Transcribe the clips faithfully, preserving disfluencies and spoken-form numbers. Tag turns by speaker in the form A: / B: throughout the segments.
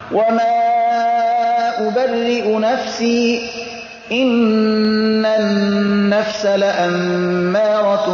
A: وما أبرئ نفسي إن النفس لأمارة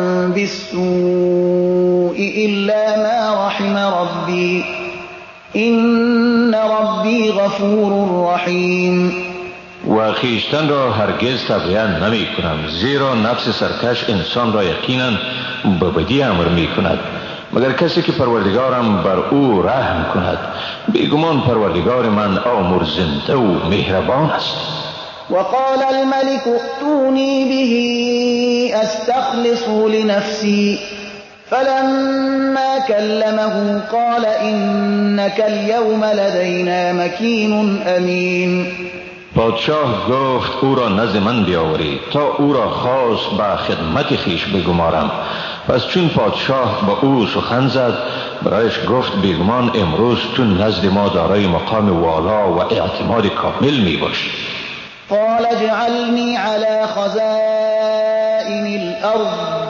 A: بالسوء إلا ما رحم ربي إن ربی غفور رحیم.
B: و خویشتن را هرگز تبعیه نمی کنم، زیرا نفس سرکش انسان را یقینا به بدی امر می کند مگر کسی که پروردگارم بر او رحم کند. بیگمان پروردگار من آمرزنده و مهربان است.
A: وقال الملك ائتوني به استخلصه لنفسي فلما كلمه قال إنك اليوم لدينا مكين أمين.
B: پادشاه گفت او را نزد من بیاورید تا او را خاص به خدمت خیش بگمارم. پس چون پادشاه با او سخن زد برایش گفت بیگمان امروز تو نزد ما دارای مقام والا و اعتماد کامل می باشی.
A: قال اجعلني على خزائن الأرض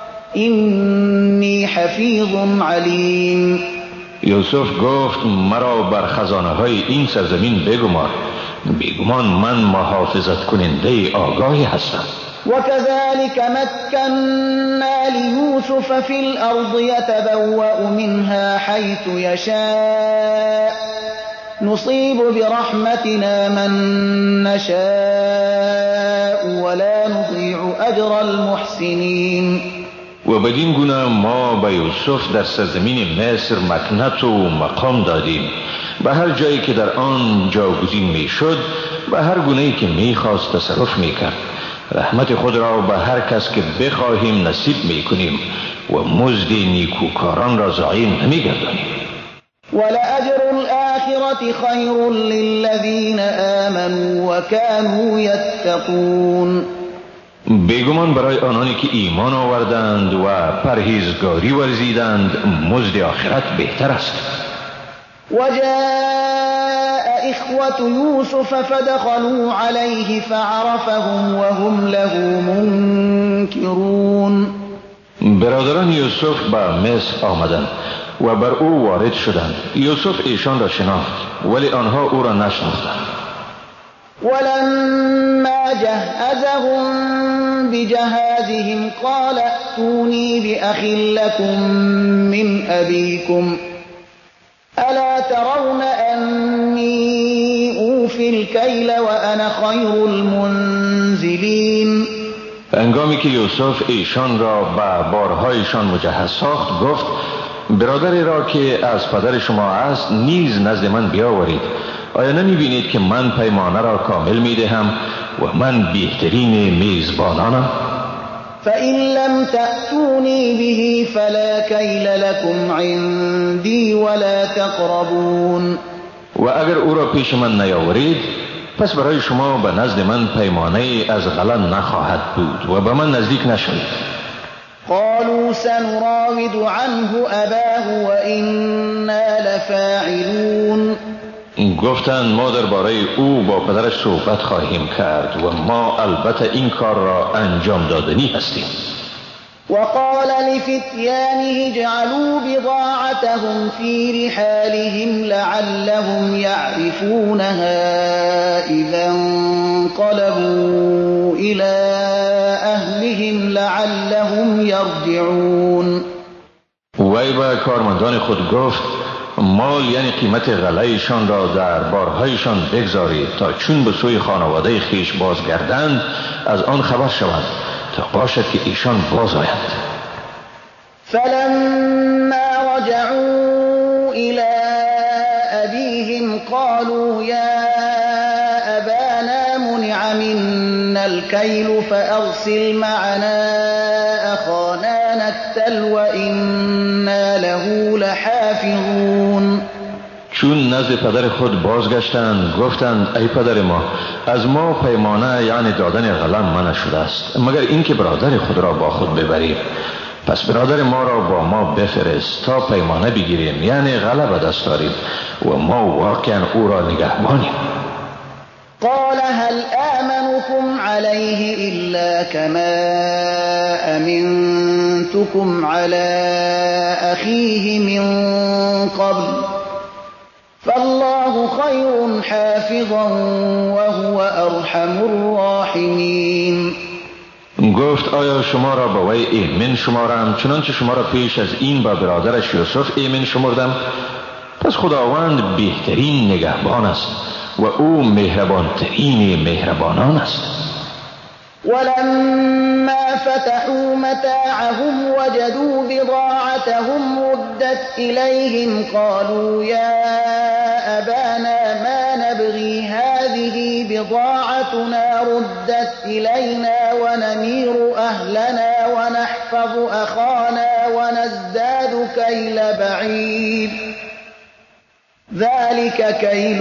A: إني حفیظ علیم.
B: یوسف گفت مرا بر خزانه های این سرزمین بگمار، بیگمان من محافظت کننده آگاهی هستم.
A: وكذلك مكنا ليوسف في الأرض يتبوأ منها حيث يشاء نصيب برحمتنا من نشاء ولا نضيع أجر المحسنين.
B: و بدین گونه ما به یوسف در سرزمین مصر مکنت و مقام دادیم، به هر جایی که در آن جاگزین می شد به هر گونه‌ای که می خواست تصرف می کرد. رحمت خود را به هر کس که بخواهیم نصیب می کنیم و مزد نیکوکاران را ضایع نمی گردانیم.
A: ولأجر الآخرة خير للذين آمنوا وكانوا يتقون.
B: بیگمان برای آنانی که ایمان آوردند و پرهیزگاری ورزیدند مزد آخرت بهتر است.
A: وجاء إخوة يوسف فدخلوا عليه فعرفهم وهم له منكرون.
B: برادران یوسف به مصر آمدند و بر او وارد شدند. یوسف ایشان را شناخت ولی آنها او را نشناختند.
A: ولما جهزهم بجهازهم قال ائتوني بأخ لكم من أبيكم ألا ترون أني أوفي الكيل وأنا خير المنزلين.
B: هنگامی که یوسف ایشان را به بارهایشان مجهز ساخت گفت برادری را که از پدر شما است نیز نزد من بیاورید. آیا نمی بینید که من پیمانه را کامل می دهم و من بهترین میزبانانم؟
A: فإن لم تأتوني به فلا كيل لكم عندي ولا تقربون.
B: و اگر او را پیش من نیاورید پس برای شما به نزد من پیمانه از غله نخواهد بود و به من نزدیک نشوید.
A: قالوا سنراود عنه أباه وإنا لفاعلون.
B: گفتند ما درباره او با پدرش صحبت خواهیم کرد و ما البته این کار را انجام دادنی هستیم.
A: وقال لفتيانه اجعلوا بضاعتهم في رحالهم لعلهم يعرفونها إذا انقلبوا إلى أهلهم لعلهم يرجعون.
B: وی به کارمندان خود گفت مال یعنی قیمت غله‌شان را در بارهایشان بگذارید تا چون به سوی خانواده خیش بازگردند از آن خبر شوند تا باشد که ایشان باز آیند.
A: فلما رجعوا إلى أبيهم قالوا يا أبانا منع منا الكيل فأرسل معنا أخانا نكتل وإنا له لحافظون.
B: چون نزد پدر خود بازگشتند گفتند ای پدر ما از ما پیمانه یعنی دادن غله منع شده است مگر اینکه برادر خود را با خود ببریم. پس برادر ما را با ما بفرست تا پیمانه بگیریم یعنی غله به دست آریم و ما واقعا او را نگهبانیم.
A: قال هل آمنكم عليه إلا كما أمنتكم على أخيه من قبل فالله والله خير حافظا وهو أرحم الراحمين.
B: گفت آیا شما را به وی ایمن شمارم چنانچه شما را پیش از این با برادرش یوسف ایمن شمردم؟ پس خداوند بهترین نگهبان است و او مهربانترین مهربانان است.
A: ولما فتحوا متاعهم وجدوا بضاعتهم ردت إليهم قالوا يا أبانا ما نبغي هذه بضاعتنا ردت إلينا ونمير أهلنا ونحفظ أخانا ونزداد كيل بعيد ذلك كيل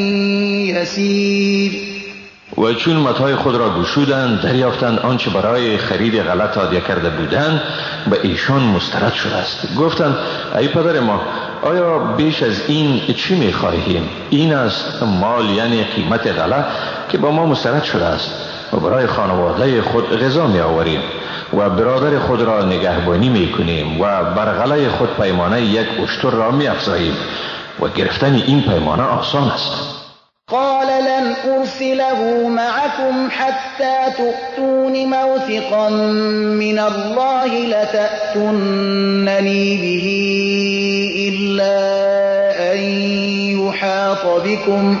A: يسير.
B: و چون متاع خود را گشودند دریافتند آنچه برای خرید غلط هدیه کرده بودند به ایشان مسترد شده است. گفتند ای پدر ما، آیا بیش از این چی می‌خواهیم؟ این است مال، یعنی قیمت غلط که با ما مسترد شده است و برای خانواده خود غذا می آوریم و برادر خود را نگهبانی می کنیم و بر غله خود پیمانه یک اشتر را می افزاییم و گرفتن این پیمانه آسان است.
A: قال لن أرسله معكم حتى تؤتون موثقا من الله لتأتونني به إلا أن يحاط بكم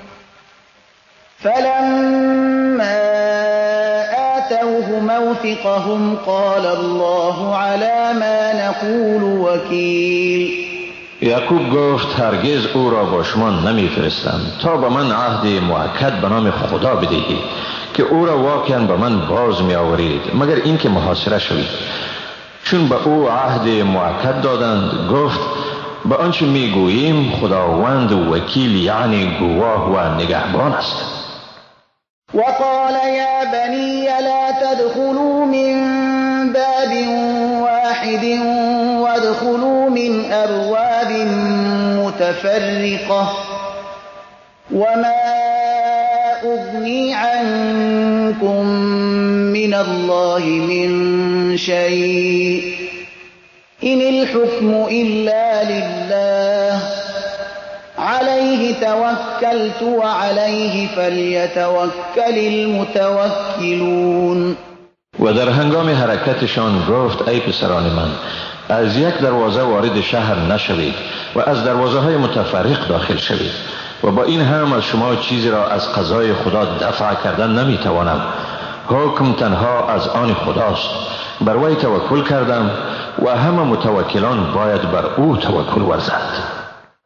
A: فلما آتوه موثقهم قال الله على ما نقول وكيل.
B: یعقوب گفت هرگز او را با شما نمیفرستم تا به من عهد مؤکد به نام خدا بدهید که او را واقعا به من باز می آورید مگر اینکه محاصره شوید. چون به او عهد مؤکد دادند گفت به آنچه می گوییم خداوند وکیل، یعنی گواه و نگهبان است.
A: وقال يا بني لا تدخلوا من باب واحد وادخلوا من أبواب متفرقة وما أغني عنكم من الله من شيء إن الحكم إلا لله عليه توكلت وعليه فليتوكل المتوكلون.
B: و در هنگام حرکتشان گفت ای پسران من، از یک دروازه وارد شهر نشوید و از دروازه های متفرق داخل شوید و با این هم از شما چیزی را از قضای خدا دفع کردن نمیتوانم. حکم تنها از آن خداست. بر وی توکل کردم و همه متوکلان باید بر او توکل ورزند.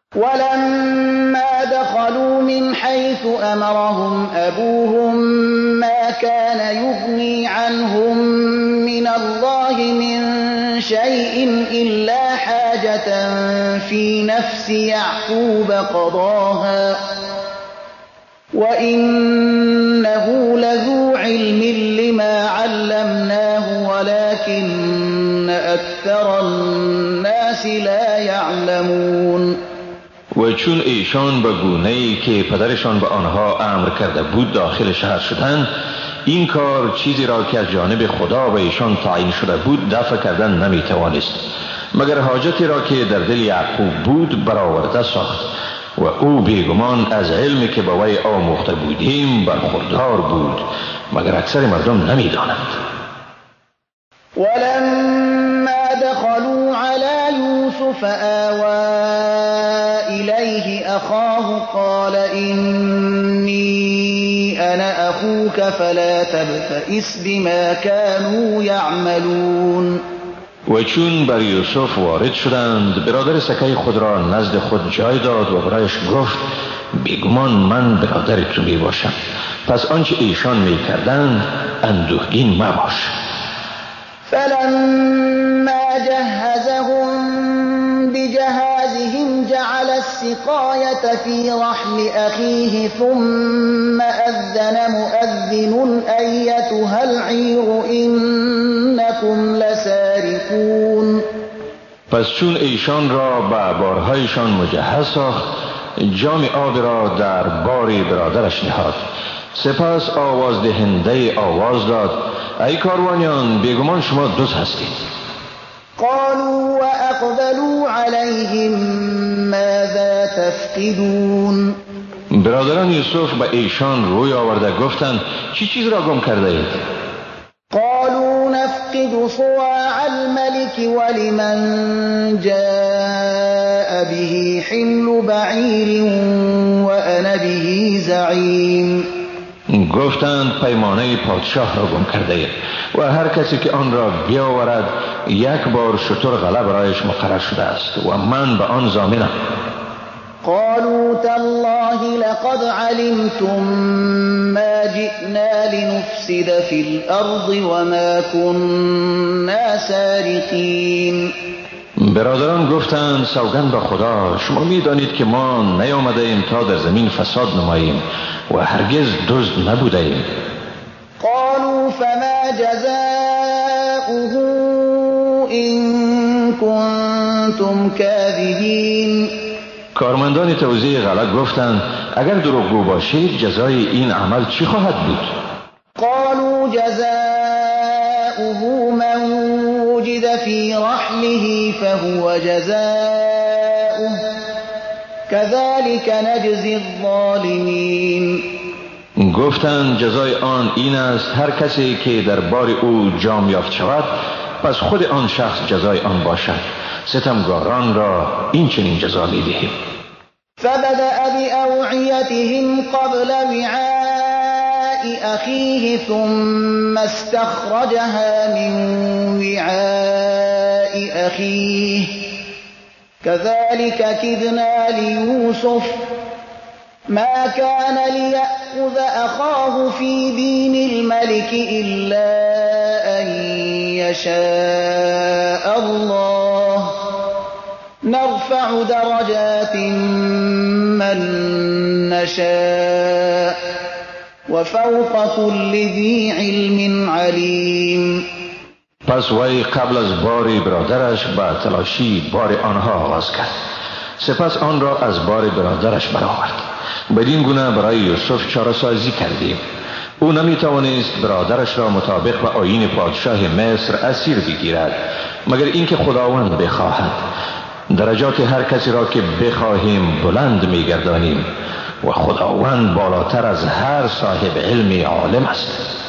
A: ولما دخلوا من حيث أمرهم أبوهم ما كان يغني عنهم من الله من شيء إلا حاجة في نفس يعقوب قضاها وإنه لذو علم لما علمناه ولكن أكثر الناس لا يعلمون.
B: و چون ایشان به گونه‌ای که پدرشان به آنها امر کرده بود داخل شهر شدند، این کار چیزی را که از جانب خدا به ایشان تعیین شده بود دفع کردن نمی توانست مگر حاجتی را که در دل یعقوب بود برآورده ساخت و او بیگمان از علمی که به وی آموخته بودیم برخوردار بود مگر اکثر مردم نمی دانند.
A: ولما دخلوا على يوسف آوى إليه أخاه قال إني أنا أخوك فلا تبتئس بما كانوا يعملون.
B: و چون بر یوسف وارد شدند برادر سکه خود را نزد خود جای داد و برایش گفت بیگمان من برادر تو می باشم، پس آنچه ایشان می کردند اندوهگین مباش.
A: فلما جهزهم بجهازهم جعل السقاية في رحل أخيه ثم أذن مؤذن أيتها العير إنكم لسارقون.
B: پس چون ایشان را به بارهایشان مجهز ساخت جام آب را در باری برادرش نهاد. سپس آواز دهنده آواز داد ای کاروانیان بیگمان شما دزد هستید.
A: قالوا وأقبلوا عليهم ماذا تفقدون.
B: برادران یوسف به ایشان روی آورده گفتند چی چیز را گم کرده اید؟
A: قالوا نفقد صواع الملك ولمن جاء به حمل بعیر وأنا به زعیم.
B: گفتند پیمانه پادشاه را گم کرده اید و هر کسی که آن را بیاورد یک بار شتر غله برایش مقرر شده است و من به آن ضامنم.
A: قالوا تالله لقد علمتم ما جئنا لنفسد في الأرض وما كنا سارقين.
B: برادران گفتند سوگند به خدا شما می دانید که ما نیامده ایم تا در زمین فساد نماییم و هرگز دزد نبوده ایم.
A: قالوا فما جزاؤه إن كنتم كاذبين.
B: کارمندان توزیع غله گفتند اگر دروغگو باشید جزای این عمل چی خواهد بود؟
A: قالوا جزاؤه من وجد في رحله فهو جزاؤه كذلك نجزي الظالمين.
B: گفتند جزای آن این است هر کسی که در بار او جام یافت شود پس خود آن شخص جزای آن باشد. ستمگاران را این چنین جزا می‌دهیم.
A: فبدأ بأوعيتهم قبل وعاء أخيه ثم استخرجها من وعاء أخيه كذلك كدنا ليوسف ما كان ليأخذ أخاه في دين الملك إلا أن يشاء الله نرفع درجات من نشاء وفوق كل ذي علم علیم.
B: پس وی قبل از بار برادرش به تلاشی بار آنها آغاز کرد، سپس آن را از بار برادرش برآورد. بدین گونه برای یوسف چاره سازی کردیم. او نمی توانست برادرش را مطابق به آیین پادشاه مصر اسیر بگیرد مگر اینکه خداوند بخواهد. درجات هر کسی را که بخواهیم بلند می گردانیم و خداوند بالاتر از هر صاحب علم عالم است.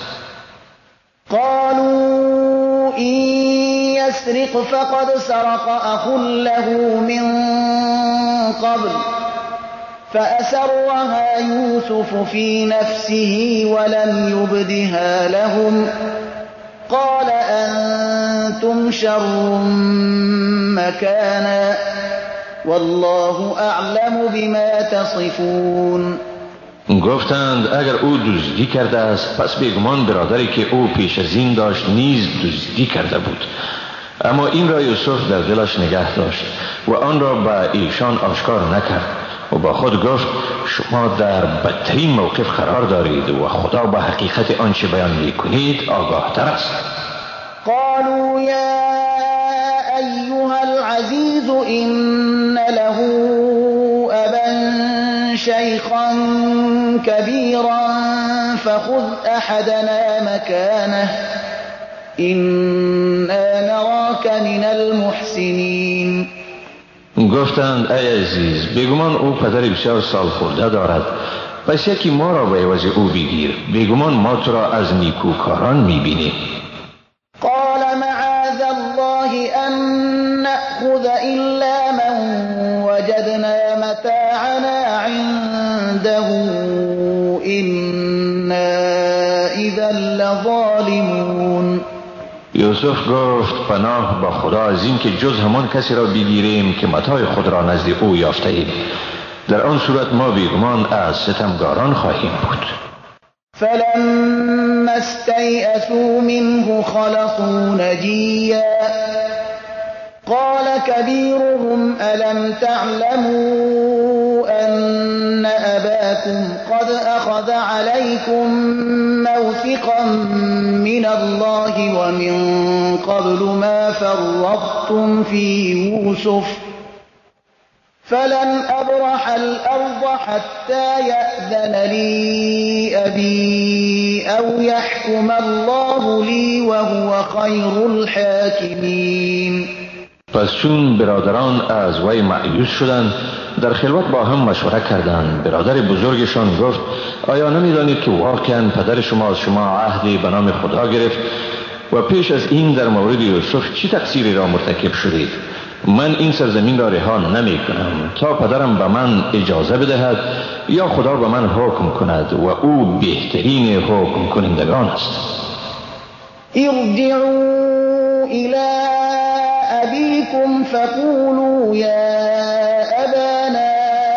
A: قالوا إن يسرق فقد سرق أخ له من قبل فأسرها يوسف في نفسه ولم يبدها لهم قال أنتم شر مكانا والله أعلم بما تصفون.
B: گفتند اگر او دزدی کرده است پس بیگمان برادری که او پیش از این داشت نیز دزدی کرده بود. اما این را یوسف در دلش نگه داشت و آن را به ایشان آشکار نکرد و با خود گفت شما در بدترین موقف قرار دارید و خدا با حقیقت آنچه بیان میکنید آگاه تر است.
A: قالوا یا ایها العزیز ان له ابا شیخا كبيرا فخذ احدنا مكانه إنا نراك من المحسنین.
B: گفتند ای عزیز بیگمان او پدر بسیار سال خورده دارد پس یکی ما را به عوض او بگیر بیگمان ما تو را از نیکوکاران میبینیم.
A: قال معاذ الله ان نأخذ الا من وجدنا متاعنا عنده إنا اذا لظالمون.
B: یوسف گفت پناه با خدا از این که جز همان کسی را بگیریم که متاع خود را نزد او یافته ایم، در آن صورت ما بیگمان از ستمگاران خواهیم بود.
A: فلما استيئسوا منه خلصوا نجيا قال كبيرهم ألم تعلموا أن أباكم قد أخذ عليكم موثقا من الله ومن قبل ما فرطتم في يوسف فلن أبرح الأرض حتى يأذن لي أبي أو يحكم الله لي وهو خير الحاکمین.
B: پس چون برادران از وی مایوس شدند در خلوت با هم مشوره کردند. برادر بزرگشان گفت آیا نمی‌دانید که واقعا پدر شما از شما عهدی به نام خدا گرفت و پیش از این در مورد یوسف چی تقصیری را مرتکب شدید؟ من این سرزمین را رها نمی کنم تا پدرم به من اجازه بدهد یا خدا به من حکم کند و او بهترین حکم کنندگان است.
A: ارجعوا الى ابيكم فقولوا يا ابانا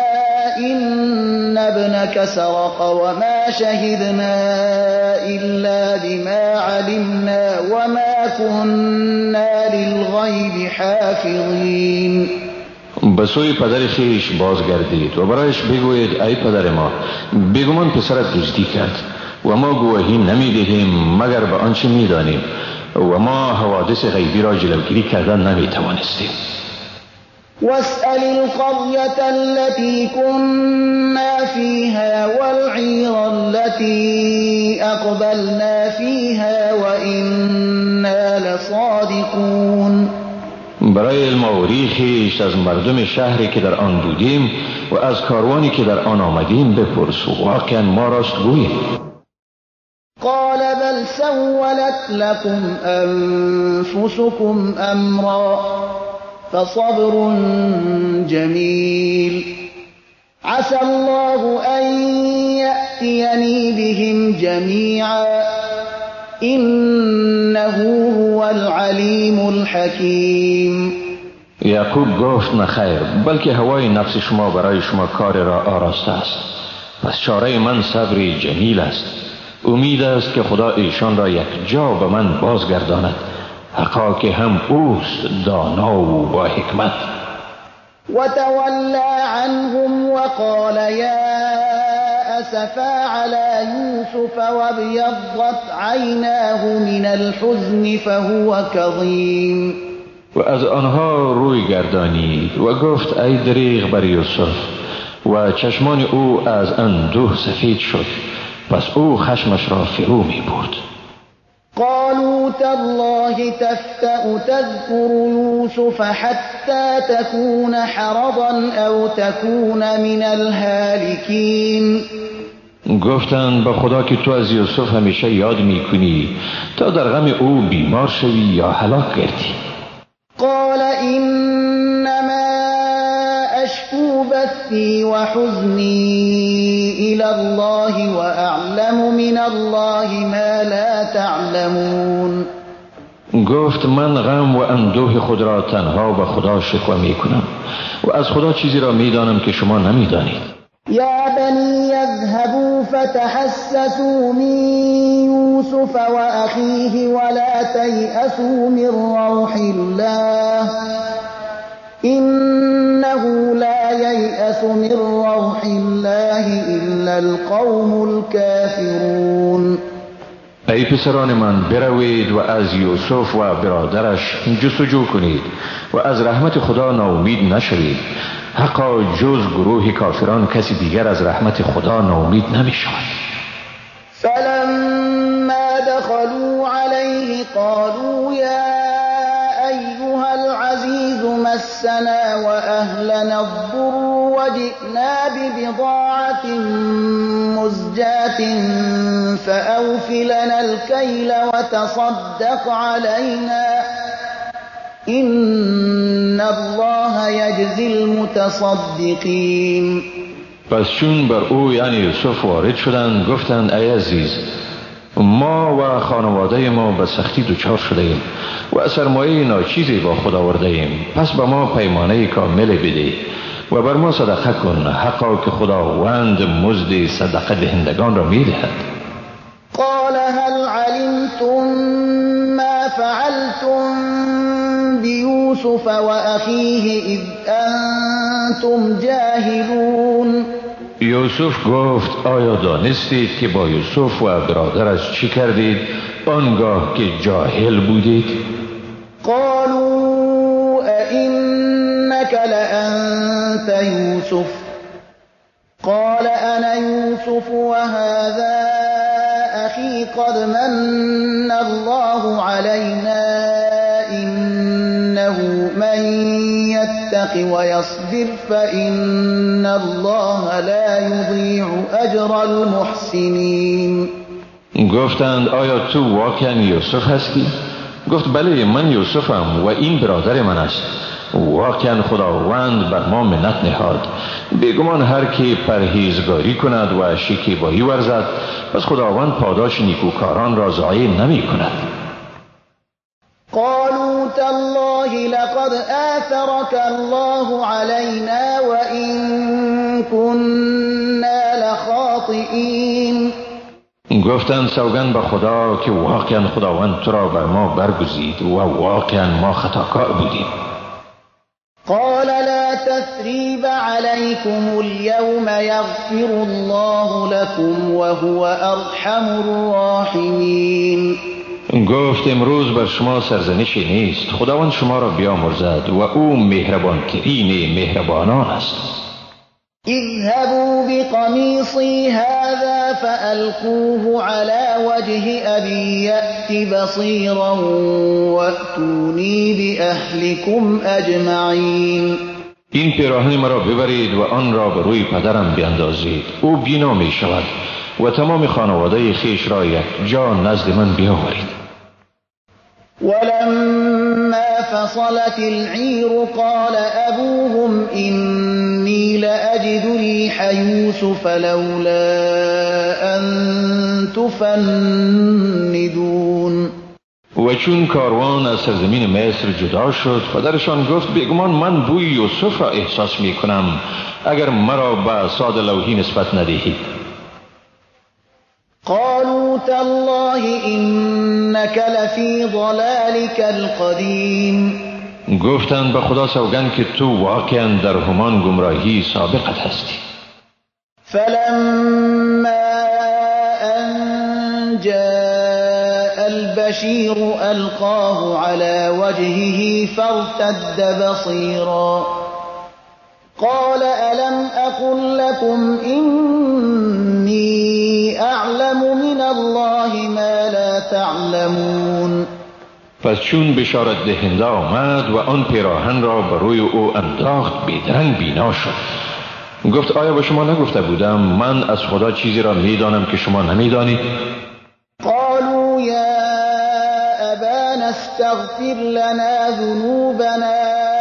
A: ان ابنك سرق وما شهدنا الا بما علمنا وما كنا للغیب حافظین.
B: به سوی پدر خیش بازگردید و برایش بگویید ای پدر ما، بیگمان پسرت دزدی کرد و ما گواهی نمیدهیم مگر به آنچه میدانیم و ما حوادث غیبی را جلوگیری کردن نمیتوانستیم.
A: واسأل القرية التي كنا فيها والعير التي أقبلنا فيها وإنا لصادقون.
B: برای الموری خیش از مردم شهری که در آن بودیم و از کاروانی که در آن آمدیم بپرس، واقعا ما راست گوییم.
A: قال بل سولت لكم أنفسكم أمرا فصبر جميل عسى الله أن يأتيني بهم جميعا إنه هو العليم الحكيم.
B: یعقوب گفت نخیر، بلکه هوای نفس شما برای شما کار را آراسته است. پس چاره من صبری جمیل است. امید است که خدا ایشان را یک جا به من بازگرداند، حقا که هم اوست دانا و با حکمت.
A: وتولى عنهم وقال يا أسفا على يوسف وابيضت عيناه من الحزن فهو كظيم.
B: و از آنها روی گردانید و گفت ای دریغ بر یوسف، و چشمان او از اندوه سفید شد، پس او خشمش را فرو می برد.
A: قالوا تالله تفتأ تذكر يوسف حتى تكون حرضا أو تكون من الهالكين.
B: گفتند به خدا که تو از یوسف همیشه یاد میکنی تا در غم او بیمار شوی یا هلاک گردی.
A: قال انما اشكو بثي وحزني الى الله واعلم من الله ما لا تعلمون.
B: گفت من غم و اندوه خود را تنها به خدا شکوه میکنم و از خدا چیزی را میدانم که شما نمیدانید.
A: يا بني يذهبوا فتحسسوا من يوسف وأخيه ولا تيأسوا من روح الله إنه لا ييأس من روح الله إلا القوم الكافرون.
B: ای پسران من، بروید و از یوسف و برادرش جستجو کنید و از رحمت خدا ناامید نشوید، حقا جز گروه کافران کسی دیگر از رحمت خدا ناامید نمی شود.
A: فلما دخلوا عليه قالوا يا أيها العزيز مسنا وأهلنا الضر وجئنا ببضاعة مزجاة فأوف لنا الكيل وتصدق علينا إن الله يجزي المتصدقين.
B: پس چون بر او یعنی یوسف وارد شدند گفتند ای عزیز، ما و خانواده ما به سختی دچار شده ایم و سرمایه ناچیزی با خود آورده ایم، پس به ما پیمانه کامل بده و بر ما صدقه کن، حقا که خداوند مزد صدقه دهندگان را میدهد.
A: قال هل علمتم ما فعلتم بيوسف وأخيه إذ أنتم جاهلون.
B: یوسف گفت آیا دانستید که با یوسف و برادرش چی کردید آنگاه که جاهل بودید؟
A: قالوا أئنك لأنت أنت يوسف قال أنا يوسف وهذا أخي قد من الله علينا إنه من يتق ويصبر فإن الله لا يضيع أجر المحسنين.
B: گفتند آیا تو واقعا یوسف هستی؟ گفت بله من یوسفم و این برادر من است. واقعا خداوند بر ما منت نهاد. بیگمان هر کی پرهیزگاری کند و شکیبایی ورزد پس خداوند پاداش نیکوکاران را ضایع نمی کند.
A: قالوا تالله لقد آثرك الله علينا وإن كنا لخاطئين.
B: گفتند سوگند به خدا که واقعا خداوند تو را بر ما برگزید و واقعا ما خطاکار بودیم.
A: قال لا تثريب عليكم اليوم يغفر الله لكم وهو أرحم الراحمين.
B: گفت امروز بر شما سرزنشی نیست، خداوند شما را بیامرزد و او مهربان ترین مهربانان است.
A: اذهبوا بقميصي هذا فألقوه على وجه أبي يأت بصيرا وأتوني بأهلكم أجمعین.
B: این پیراهن مرا ببرید و آن را به روی پدرم بیندازید، او بینا می شود و تمام خانواده خویش را یک جا نزد من بیاورید.
A: ولما فصلت العير قال أبوهم إني لأجد ريح يوسف لولا أن تفندون.
B: و چون کاروان از سرزمین مصر جدا شد پدرشان گفت بیگمان من بوی یوسف را احساس می کنم اگر مرا به ساد لوحی نسبت ندهید.
A: قالوا تالله إنك لفي ضلالك القديم.
B: گفتند به خدا سوگند که تو واقعا در همان گمراهی سابقت هستی.
A: فلما أن جاء البشير ألقاه على وجهه فارتد بصيرا قال ألم أقل لكم إني أعلم من الله ما لا تعلمون.
B: پس چون بشارت دهنده آمد و آن پیراهن را بر روی او انداخت بیدرنگ بینا شد. گفت آیا به شما نگفته بودم من از خدا چیزی را میدانم که شما نمیدانید؟
A: قالوا یا ابانا استغفر لنا ذنوبنا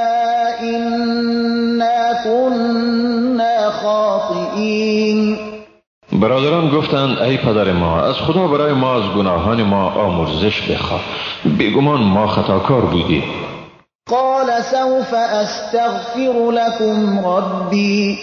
A: إنا كنا خاطئین.
B: برادران گفتند ای پدر ما از خدا برای ما از گناهان ما آمرزش بخواه، بیگمان ما خطاکار بودیم.
A: قال سوف استغفر لكم ربي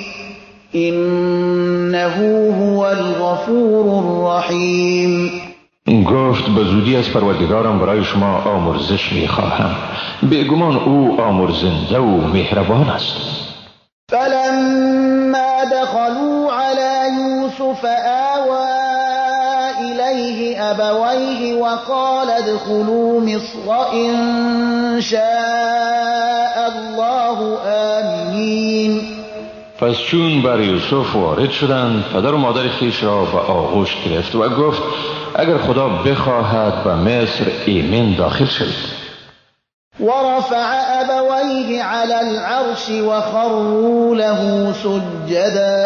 A: إنه هو الغفور الرحیم.
B: گفت به زودی از پروردگارم برای شما آمرزش میخواهم، بیگمان او آمرزنده و مهربان است.
A: فلما دخلوا على يوسف آوى إليه أبويه وقال ادخلوا مصر إن شاء الله آمنين.
B: پس چون بر یوسف وارد شدند پدر و مادر خویش را به آغوش گرفت و گفت اگر خدا بخواهد به مصر ایمن داخل شوید.
A: ورفع أبويه على العرش وخروا له سجدا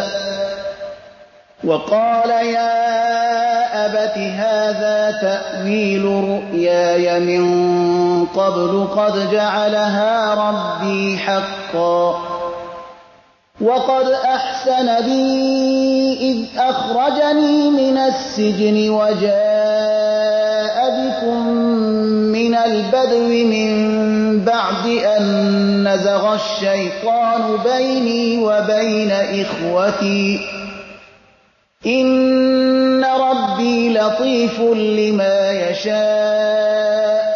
A: وقال يا أبت هذا تأويل رؤياي من قبل قد جعلها ربي حقا وقد أحسن بي إذ أخرجني من السجن وجاء بكم من البدو من بعد أن نزغ الشيطان بيني وبين إخوتي إن ربي لطيف لما يشاء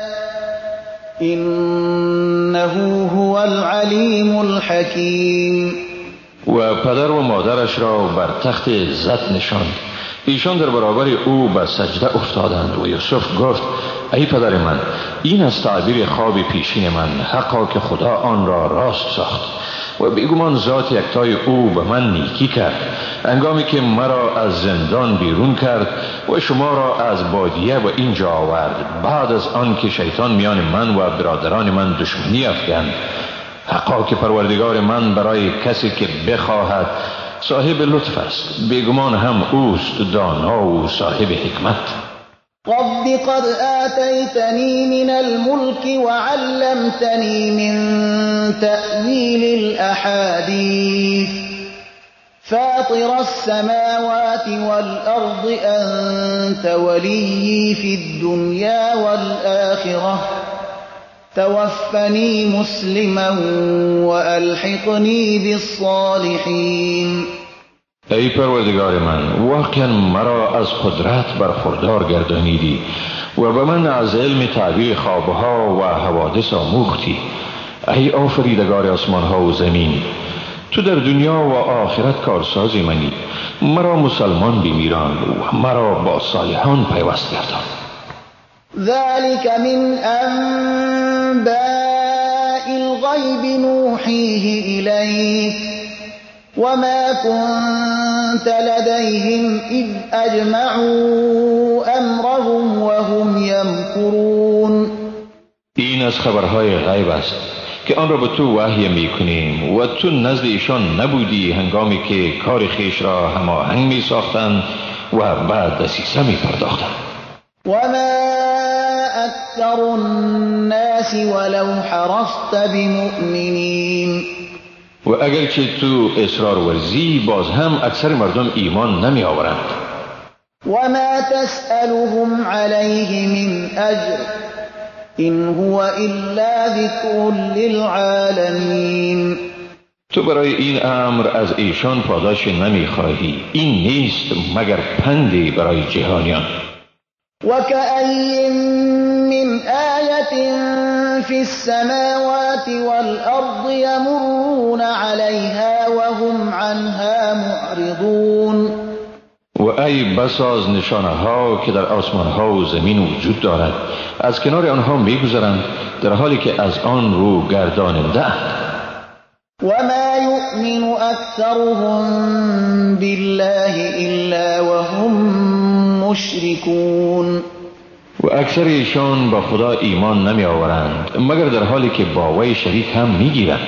A: إنه هو العليم الحكيم.
B: و پدر و مادرش را بر تخت عزت نشاند. ایشان در برابر او به سجده افتادند و یوسف گفت ای پدر من این از تعبیر خواب پیشین من، حقا که خدا آن را راست ساخت. و بیگمان ذات یکتای او به من نیکی کرد هنگامی که مرا از زندان بیرون کرد و شما را از بادیه و اینجا آورد بعد از آن که شیطان میان من و برادران من دشمنی افکند. حقا که پروردگار من برای کسی که بخواهد صاحب لطف است، بیگمان هم اوست دانا و صاحب حکمت.
A: رب قد آتيتني من الملك وعلمتني من تأويل الأحاديث فاطر السماوات والأرض أنت ولي في الدنيا والآخرة توفني مسلما وألحقني بالصالحين.
B: ای پروردگار من، واقعا مرا از قدرت برخوردار گردانیدی و به من از علم تعبیر خوابها و حوادث آموختی. ای آفریدگار آسمانها و زمین، تو در دنیا و آخرت کارسازی منی. مرا مسلمان بمیران و مرا با صالحان پیوست گردان.
A: ذلك من انباء الغیب نوحیه الیک وما كنت لديهم إذ أجمعوا أمرهم وهم يمكرون.
B: این از خبرهای غیب است که آن را به تو وحی میکنیم و تو نزد ایشان نبودی هنگامی که کار خیش را هماهنگ می ساختند و بعد دسیسه می پرداختند.
A: وما أكثر الناس ولو حرصت بمؤمنين.
B: و اگرچه تو اصرار ورزی باز هم اکثر مردم ایمان نمی آورند.
A: وما تسألهم عليه من اجر ان هو الا ذکر للعالمین.
B: تو برای این امر از ایشان پاداش نمی خواهی، این نیست مگر پندی برای جهانیان.
A: وكأي من آية في السماوات والأرض يمرون عليها وهم عنها معرضون.
B: و ای بسا از نشانه ها که در آسمان ها و زمین وجود دارد از کنار آنها میگذرند در حالی که از آن رو گرداننده اند.
A: وما يؤمن أكثرهم بالله إلا وهم مشركون.
B: و اکثر ایشان با خدا ایمان نمی آورند مگر در حالی که با وی شریک هم می گیرند.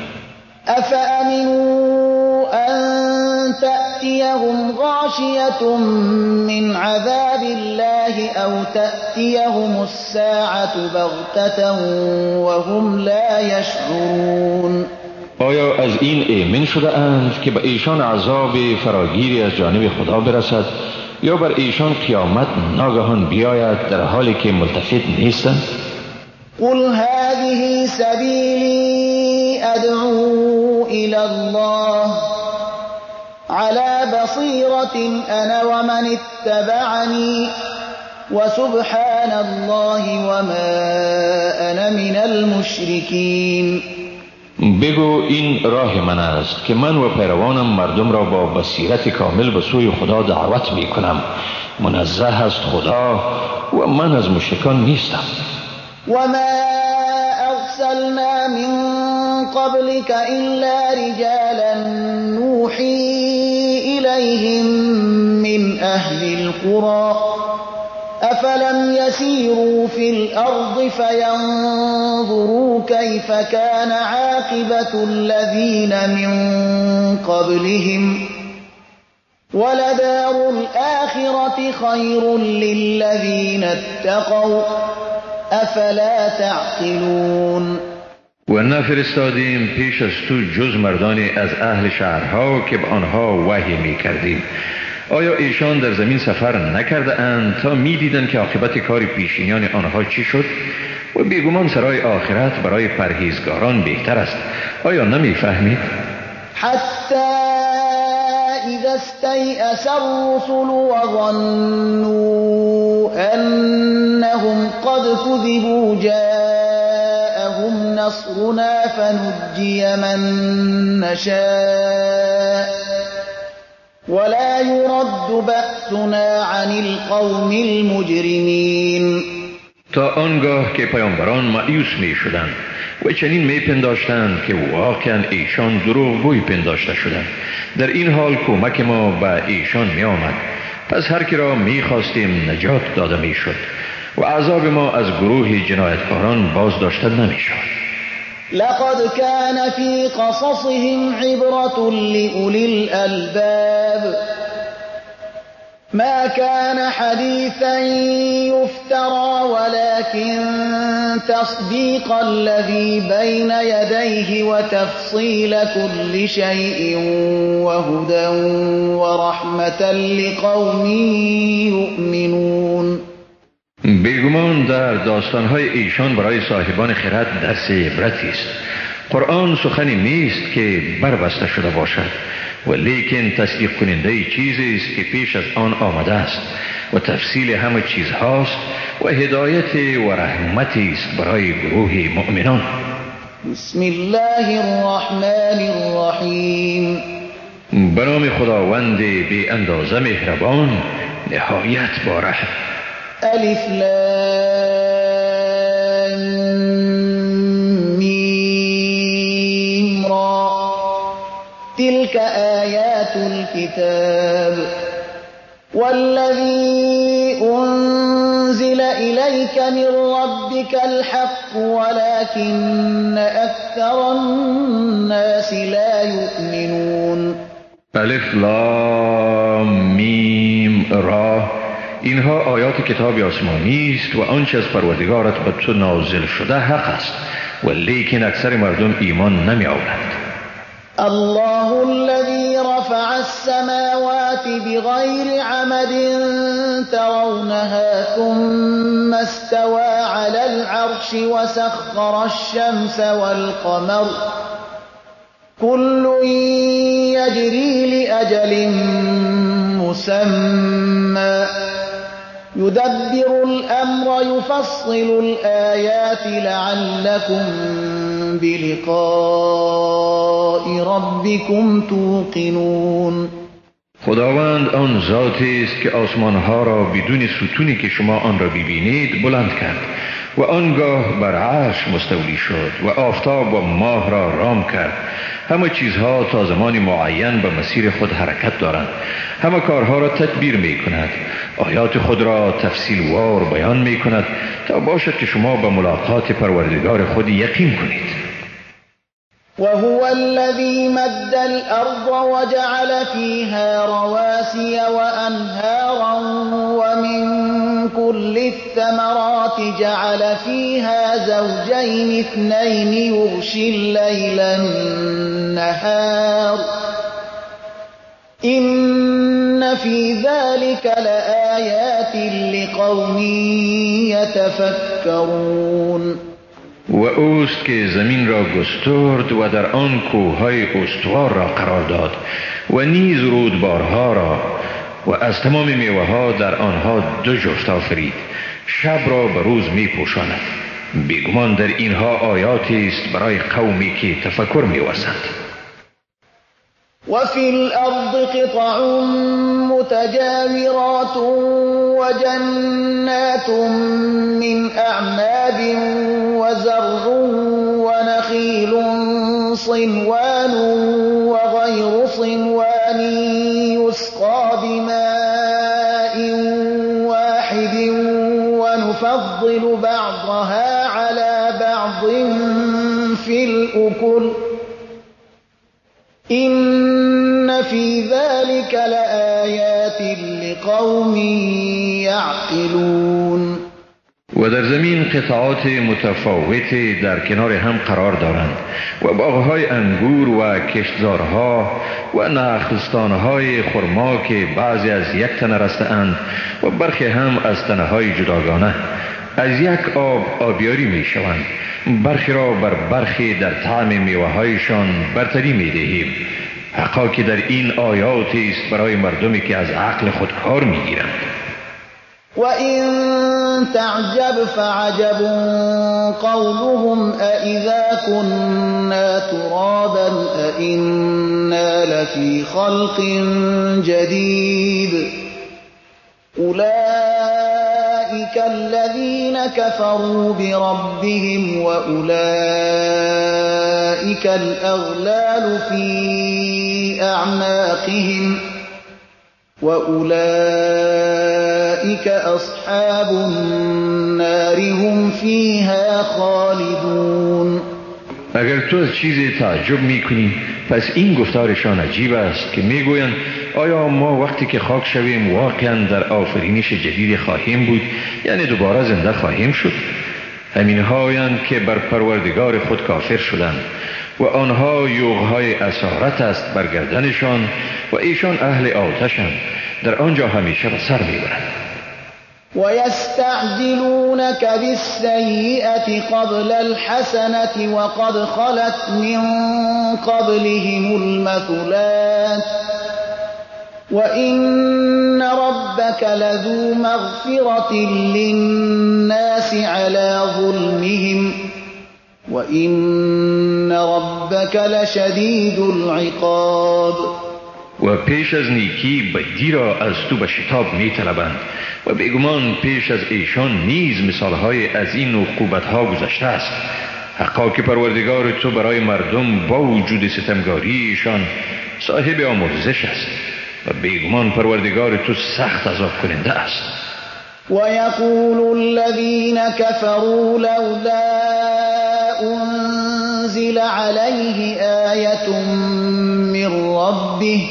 A: افامنوا ان تأتیهم غاشیة من عذاب الله او تأتیهم الساعة بغتة وهم لا يشعرون.
B: آیا از این ایمن شده اند که به ایشان عذاب فراگیری از جانب خدا برسد یا بر ایشان قیامت ناگهان بیاید در حالی که ملتفت نیستند؟
A: قل هذه سبیلی ادعو الى الله على بصیرة انا ومن اتبعنی وسبحان الله وما انا من المشرکین.
B: بگو این راه من است که من و پیروانم مردم را با بصیرت کامل به سوی خدا دعوت می کنم. منزه است خدا و من از مشرکان نیستم.
A: وما ارسلنا من قبلك الا رجالا نوحي الیهم من اهل القرى افلم يسيروا في الارض فينظروا كيف كان عاقبة الذين من قبلهم ولدار الآخرة خير للذين اتقوا افلا تعقلون.
B: و نفرستادیم پیش از تو جز مردانی از اهل شهرها که به آنها وحی می کردیم. آیا ایشان در زمین سفر نکرده اند تا می دیدن که عاقبت کار پیشینیان آنها چی شد؟ و بیگمان سرای آخرت برای پرهیزگاران بهتر است. آیا نمی فهمید؟
A: حتی اذا استیأس الرسل وظنوا انهم قد كذبوا جاءهم نصرنا فنجي من نشاء ولا يرد بأسنا عن القوم المجرمين.
B: تا آنگاه که پیامبران مایوس می شدند و چنین می پنداشتند که واقعا ایشان دروغگوی پنداشته شدند. در این حال کمک ما به ایشان می آمد، پس هر کی را می خواستیم نجات داده می شد و عذاب ما از گروه جنایتکاران باز داشته نمی شد.
A: لقد كان في قصصهم عبرة لأولي الألباب ما كان حديثا يفترى ولكن تصديق الذي بين يديه وتفصيل كل شيء وهدى ورحمة لقوم يؤمنون.
B: بیگمان در داستانهای ایشان برای صاحبان خرد درس عبرتی است. قرآن سخنی نیست که بربسته شده باشد، و لیکن تصدیق کننده چیزی است که پیش از آن آمده است و تفصیل همه چیز هاست و هدایت و رحمتی است برای گروه مؤمنان.
A: بسم الله الرحمن الرحیم.
B: به نام خداوند بی اندازه مهربان نهایت با رحم.
A: الف لام میم را تلك آیات الكتاب والذی انزل الیک من ربک الحق ولكن اکثر الناس لا یؤمنون.
B: الف لام میم را، اینها آیات کتاب آسمانی است و آنچه از پروردگارت به تو نازل شده حق است، و لیکن اکثر مردم ایمان نمی آورند.
A: الله الذي رفع السماوات بغير عمد ترونها ثم استوى على العرش وسخر الشمس والقمر كل يجري لأجل مسمى يدبر الأمر يفصل الآيات لعلكم بلقاء ربكم توقنون.
B: خداوند آن ذاتی است که آسمانها را بدون ستونی که شما آن را ببینید بلند کرد و آنگاه بر عرش مستولی شد و آفتاب و ماه را رام کرد. همه چیزها تا زمان معین به مسیر خود حرکت دارند. همه کارها را تدبیر می کند. آیات خود را تفصیل وار بیان می کند تا باشد که شما به ملاقات پروردگار خود یقین کنید.
A: وهو الذي مد الأرض وجعل فيها رواسي وأنهارا ومن كل الثمرات جعل فيها زوجين اثنين يغشي الليل النهار إن في ذلك لآيات لقوم يتفكرون.
B: و اوست که زمین را گسترد و در آن کوههای استوار را قرار داد و نیز رودبارها را و از تمام میوه ها در آنها دو جفت آفرید. شب را به روز می پوشاند. بیگمان در اینها آیاتی است برای قومی که تفکر می ورزند.
A: وفي الأرض قطع متجاورات وجنات من أعناب وزرع ونخيل صنوان وغير صنوان يسقى بماء واحد ونفضل بعضها على بعض في الأكل إن في ذلك لآيات لقوم يعقلون.
B: و در زمین قطعات متفاوتی در کنار هم قرار دارند و باغهای انگور و کشتزارها و نخلستانهای خرما که بعضی از یک تنه رسته‌اند و برخی هم از تنه‌های جداگانه. از یک آب آبیاری می شوند. برخی را بر برخی در طعم میوه‌هایشان برتری می دهیم. حقا که در این آیاتی است برای مردمی که از عقل خود کار می گیرند.
A: و این تعجب فعجب قولهم أإذا كنا ترابا أإنا لفي خلق جديد أولئك الذين كفروا بربهم وأولئك الأغلال في أعناقهم وأولئك أصحاب النار هم فيها خالدون.
B: اگر تو از چیزی تعجب میکنی پس این گفتارشان عجیب است که میگویند آیا ما وقتی که خاک شویم واقعا در آفرینش جدید خواهیم بود، یعنی دوباره زنده خواهیم شد؟ همین هایند که بر پروردگار خود کافر شدند و آنها یوغهای اسارت است بر گردنشان و ایشان اهل آتشند، در آنجا همیشه به سر میبرند.
A: وَيَسْتَعْجِلُونَكَ بِالسَّيِّئَةِ قَبْلَ الْحَسَنَةِ وَقَدْ خَلَتْ مِنْ قَبْلِهِمُ الْمَثُلَاتُ وَإِنَّ رَبَّكَ لَذُو مَغْفِرَةٍ لِلنَّاسِ عَلَى ظُلْمِهِمْ وَإِنَّ رَبَّكَ لَشَدِيدُ الْعِقَابِ.
B: و پیش از نیکی بدی را از تو به شتاب می طلبند و بیگمان پیش از ایشان نیز مثالهای از این عقوبتها گذشته است. حقا که پروردگار تو برای مردم با وجود ستمگاری ایشان صاحب آمرزش است و بیگمان پروردگار تو سخت عذاب کننده است.
A: وَيَقُولُ الَّذِينَ كَفَرُوا لَوْلَا أُنزِلَ عَلَيْهِ آيَةٌ مِّن رَّبِّهِ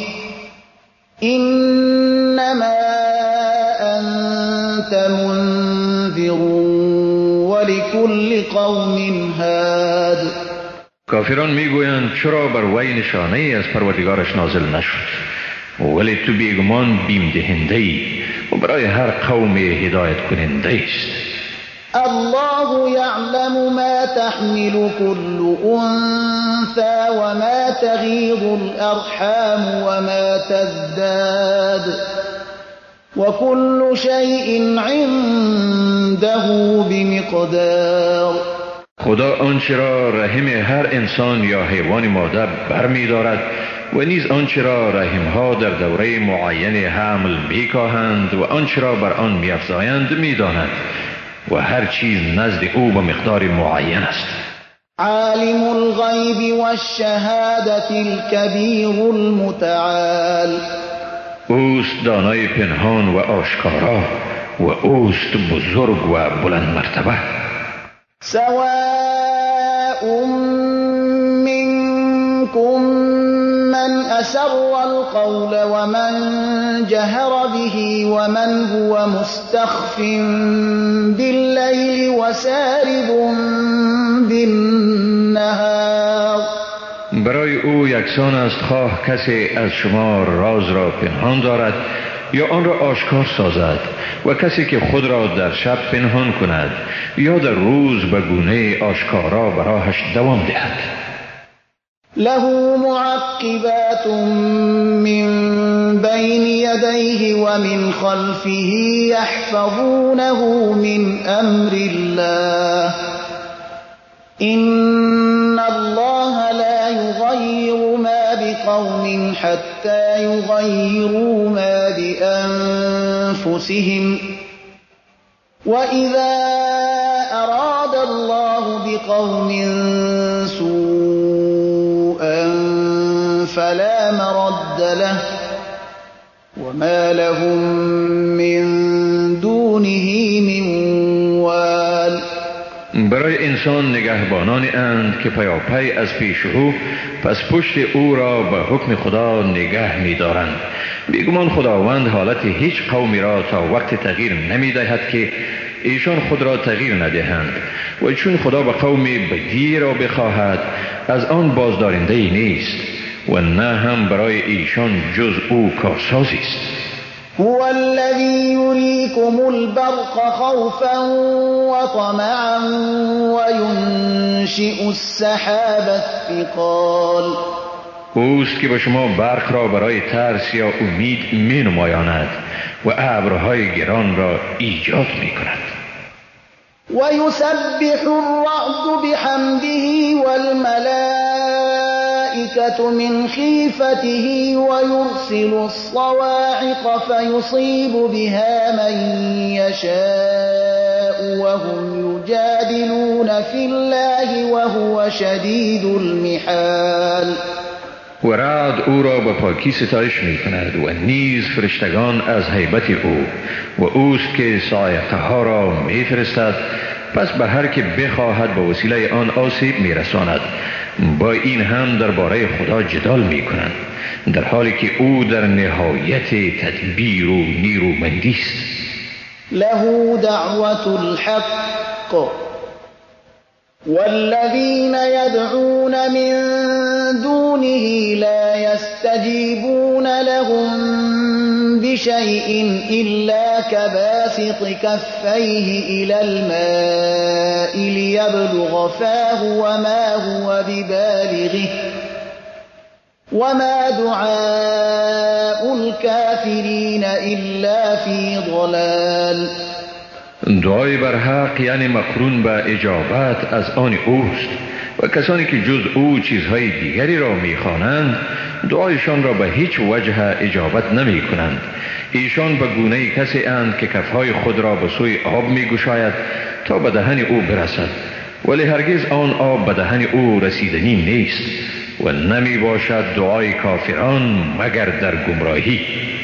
A: إِنَّمَا أَنتَ مُنذِرٌ وَلِكُلِّ قَوْمٍ هَادٍ.
B: کافران میگویند چرا بر وی نشانه ای از پروردگارش نازل نشد؟ ولی تو بیگمان بیم دهنده ای و برای هر قوم هدایت کننده است.
A: الله يعلم ما تحمل كل أنثى وما تغيض الأرحام وما تزداد وكل شيء عنده بمقدار.
B: خدا آنچه را رحم هر انسان یا حیوان ماده برمی دارد و نیز آنچه را رحمها در دوره معین حمل می کاهند و آنچه را بر آن می افزایند می داند و هر چیز نزد او به مقدار معین است.
A: عالم الغیب والشهادة الكبیر المتعال.
B: اوست دانای پنهان و آشکارا و اوست بزرگ و بلند مرتبه.
A: سواء منكم من أسر القول ومن جهر به ومن هو مستخف بالليل وسارب بالنهار.
B: برای او یکسان است خواه کسی از شما راز را پنهان دارد یا آن را آشکار سازد و کسی که خود را در شب پنهان کند یا در روز به گونه آشکارا براهش دوام دهد.
A: له معقبات من بين يديه ومن خلفه يحفظونه من أمر الله إن الله لا يغير ما بقوم حتى يغيروا ما بأنفسهم وإذا أراد الله بقوم سوءا فلا مرد له وما لهم من دونه من وال.
B: برای انسان نگهبانانی اند که پیاپی از پیش رو پس پشت او را به حکم خدا نگه می دارند. بیگمان خداوند حالت هیچ قومی را تا وقت تغییر نمی دهد که ایشان خود را تغییر ندهند و چون خدا به قومی بدی را بخواهد از آن بازدارنده ای نیست و نه هم برای ایشان جز او کارسازی است.
A: هو الذي يريكم البرق خوفا وطمعا وينشئ السحاب الثقال.
B: اوست که به شما برق را برای ترس یا امید می نمایاند و ابرهای گران را ایجاد می کند.
A: ويسبح الرعد بحمده والملائكة من خيفته ويرسل الصواعق فيصيب بها من يشاء وهم يجادلون في الله وهو شدید المحال.
B: و رعد او را به پاکی ستایش می کند و نیز فرشتگان از هیبت او و اوست که صاعقه ها را می فرستد، پس به هر که بخواهد به وسیله آن آسیب می رساند. با این هم درباره خدا جدال می کنند، در حالی که او در نهایت تدبیر و نیرومندی است.
A: له دعوة الحق والذين يدعون من دونه لا يستجيبون لهم بشيء إلا كباسط كفيه إلى الماء ليبلغ فاه وما هو ببالغه وما دعاء الكافرين إلا في ضلال.
B: دعای بر حق یعنی مقرون به اجابت از آن اوست و کسانی که جز او چیزهای دیگری را میخوانند دعایشان را به هیچ وجه اجابت نمی کنند. ایشان به گونه کسی اند که کفهای خود را به سوی آب می گشاید تا به دهن او برسد، ولی هرگز آن آب به دهن او رسیدنی نیست و نمی باشد دعای کافران مگر در گمراهی.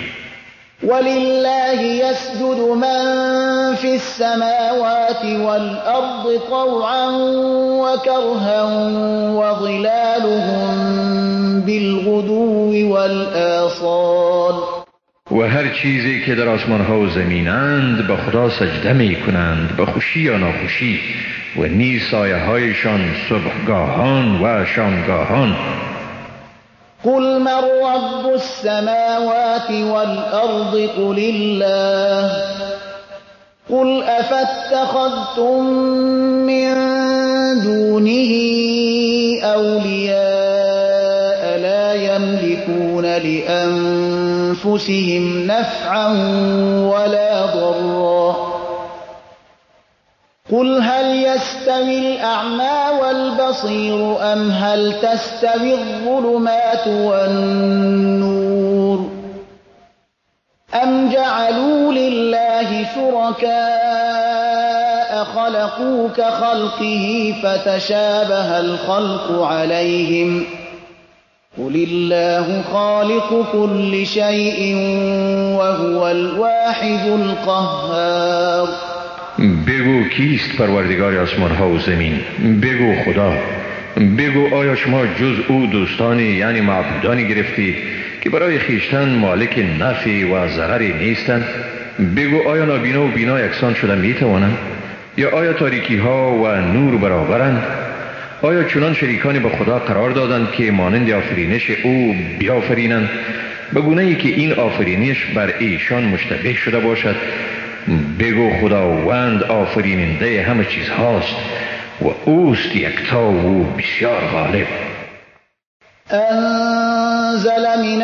A: ولله يسجد من في السماوات والأرض طوعا وكرها وظلالهم بالغدو والآصال.
B: و هر چیزی که در آسمان ها و زمینند به خدا سجده می کنند، به خوشی یا ناخوشی، و نیز سایه هایشان صبحگاهان و شامگاهان.
A: قل من رب السماوات والأرض قل الله قل أفاتخذتم من دونه أولياء لا يملكون لأنفسهم نفعا ولا ضرا قل هل يستوي الأعمى والبصير أم هل تستوي الظلمات والنور أم جعلوا لله شركاء خلقوا كخلقه فتشابه الخلق عليهم قل الله خالق كل شيء وهو الواحد القهار.
B: بگو کیست پروردگار آسمان ها و زمین؟ بگو خدا. بگو آیا شما جز او دوستانی یعنی معبودانی گرفتید که برای خیشتن مالک نفع و ضرری نیستند؟ بگو آیا نابینا و بینا یکسان شده می توانند؟ یا آیا تاریکی ها و نور برابرند؟ آیا چنان شریکانی به خدا قرار دادند که مانند آفرینش او بیافرینند به گونه‌ای که این آفرینش بر ایشان مشتبه شده باشد؟ بگو خداوند آفریننده همه چیز هاست و اوست یکتا و بسیار غالب.
A: انزل من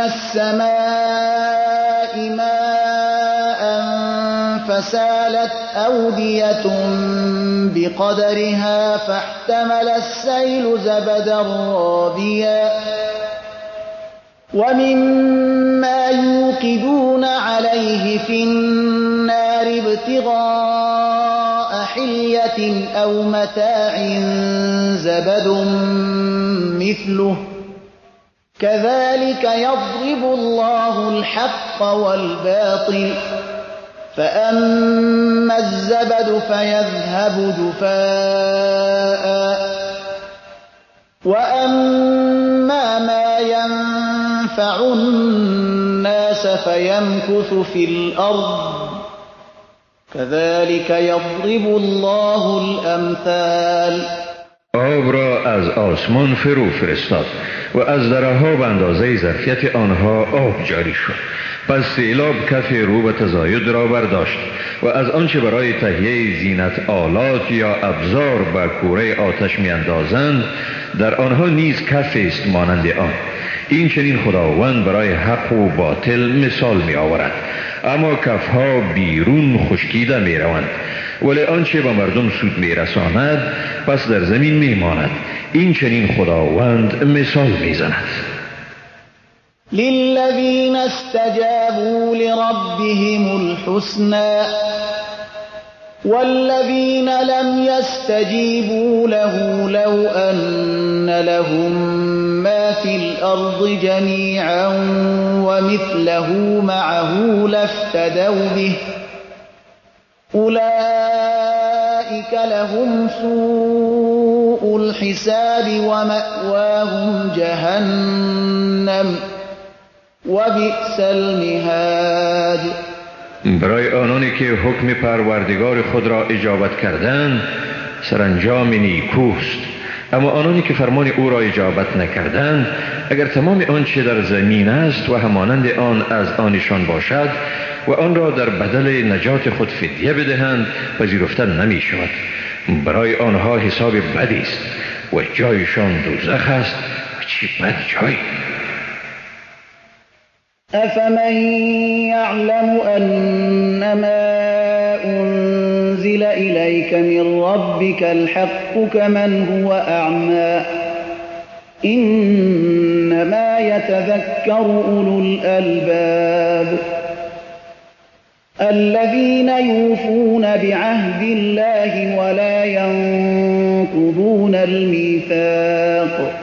A: السماء ماء فسالت أودية بقدرها فاحتمل السيل زبدا رابيا ومما يوقدون عليه في النار ابتغاء حلية أو متاع زبد مثله كذلك يضرب الله الحق والباطل فأما الزبد فيذهب جفاء وأما ما ينفع الناس فيمكث في الأرض كذلك يضرب الله الأمثال.
B: آب را از آسمان فرو فرستاد و از دره‌ها به اندازه ظرفیت آنها آب جاری شد. پس سیلاب کف رو به تزاید را برداشت و از آنچه برای تهیه زینت آلات یا ابزار به کوره آتش می اندازند در آنها نیز کف است مانند آن. این چنین خداوند برای حق و باطل مثال می آورد. اما کفها بیرون خشکیده می روند، ولی آنچه به مردم سود می رساند پس در زمین می ماند. این چنین خداوند مثال می زند.
A: للذین استجابوا لربهم الحسنى والذين لم يستجيبوا له لو أن لهم ما في الأرض جميعا ومثله معه لافتدوا به أولئك لهم سوء الحساب ومأواهم جهنم وبئس المهاد.
B: برای آنانی که حکم پروردگار خود را اجابت کردند سرانجام نیکوست، اما آنانی که فرمان او را اجابت نکردند اگر تمام آنچه در زمین است و همانند آن از آنشان باشد و آن را در بدل نجات خود فدیه بدهند پذیرفتن نمی شود. برای آنها حساب بدی است و جایشان دوزخ است و چه بد جای.
A: أفمن يعلم أنما أنزل إليك من ربك الحق كمن هو أعمى إنما يتذكر أولو الألباب الذين يوفون بعهد الله ولا ينقضون الميثاق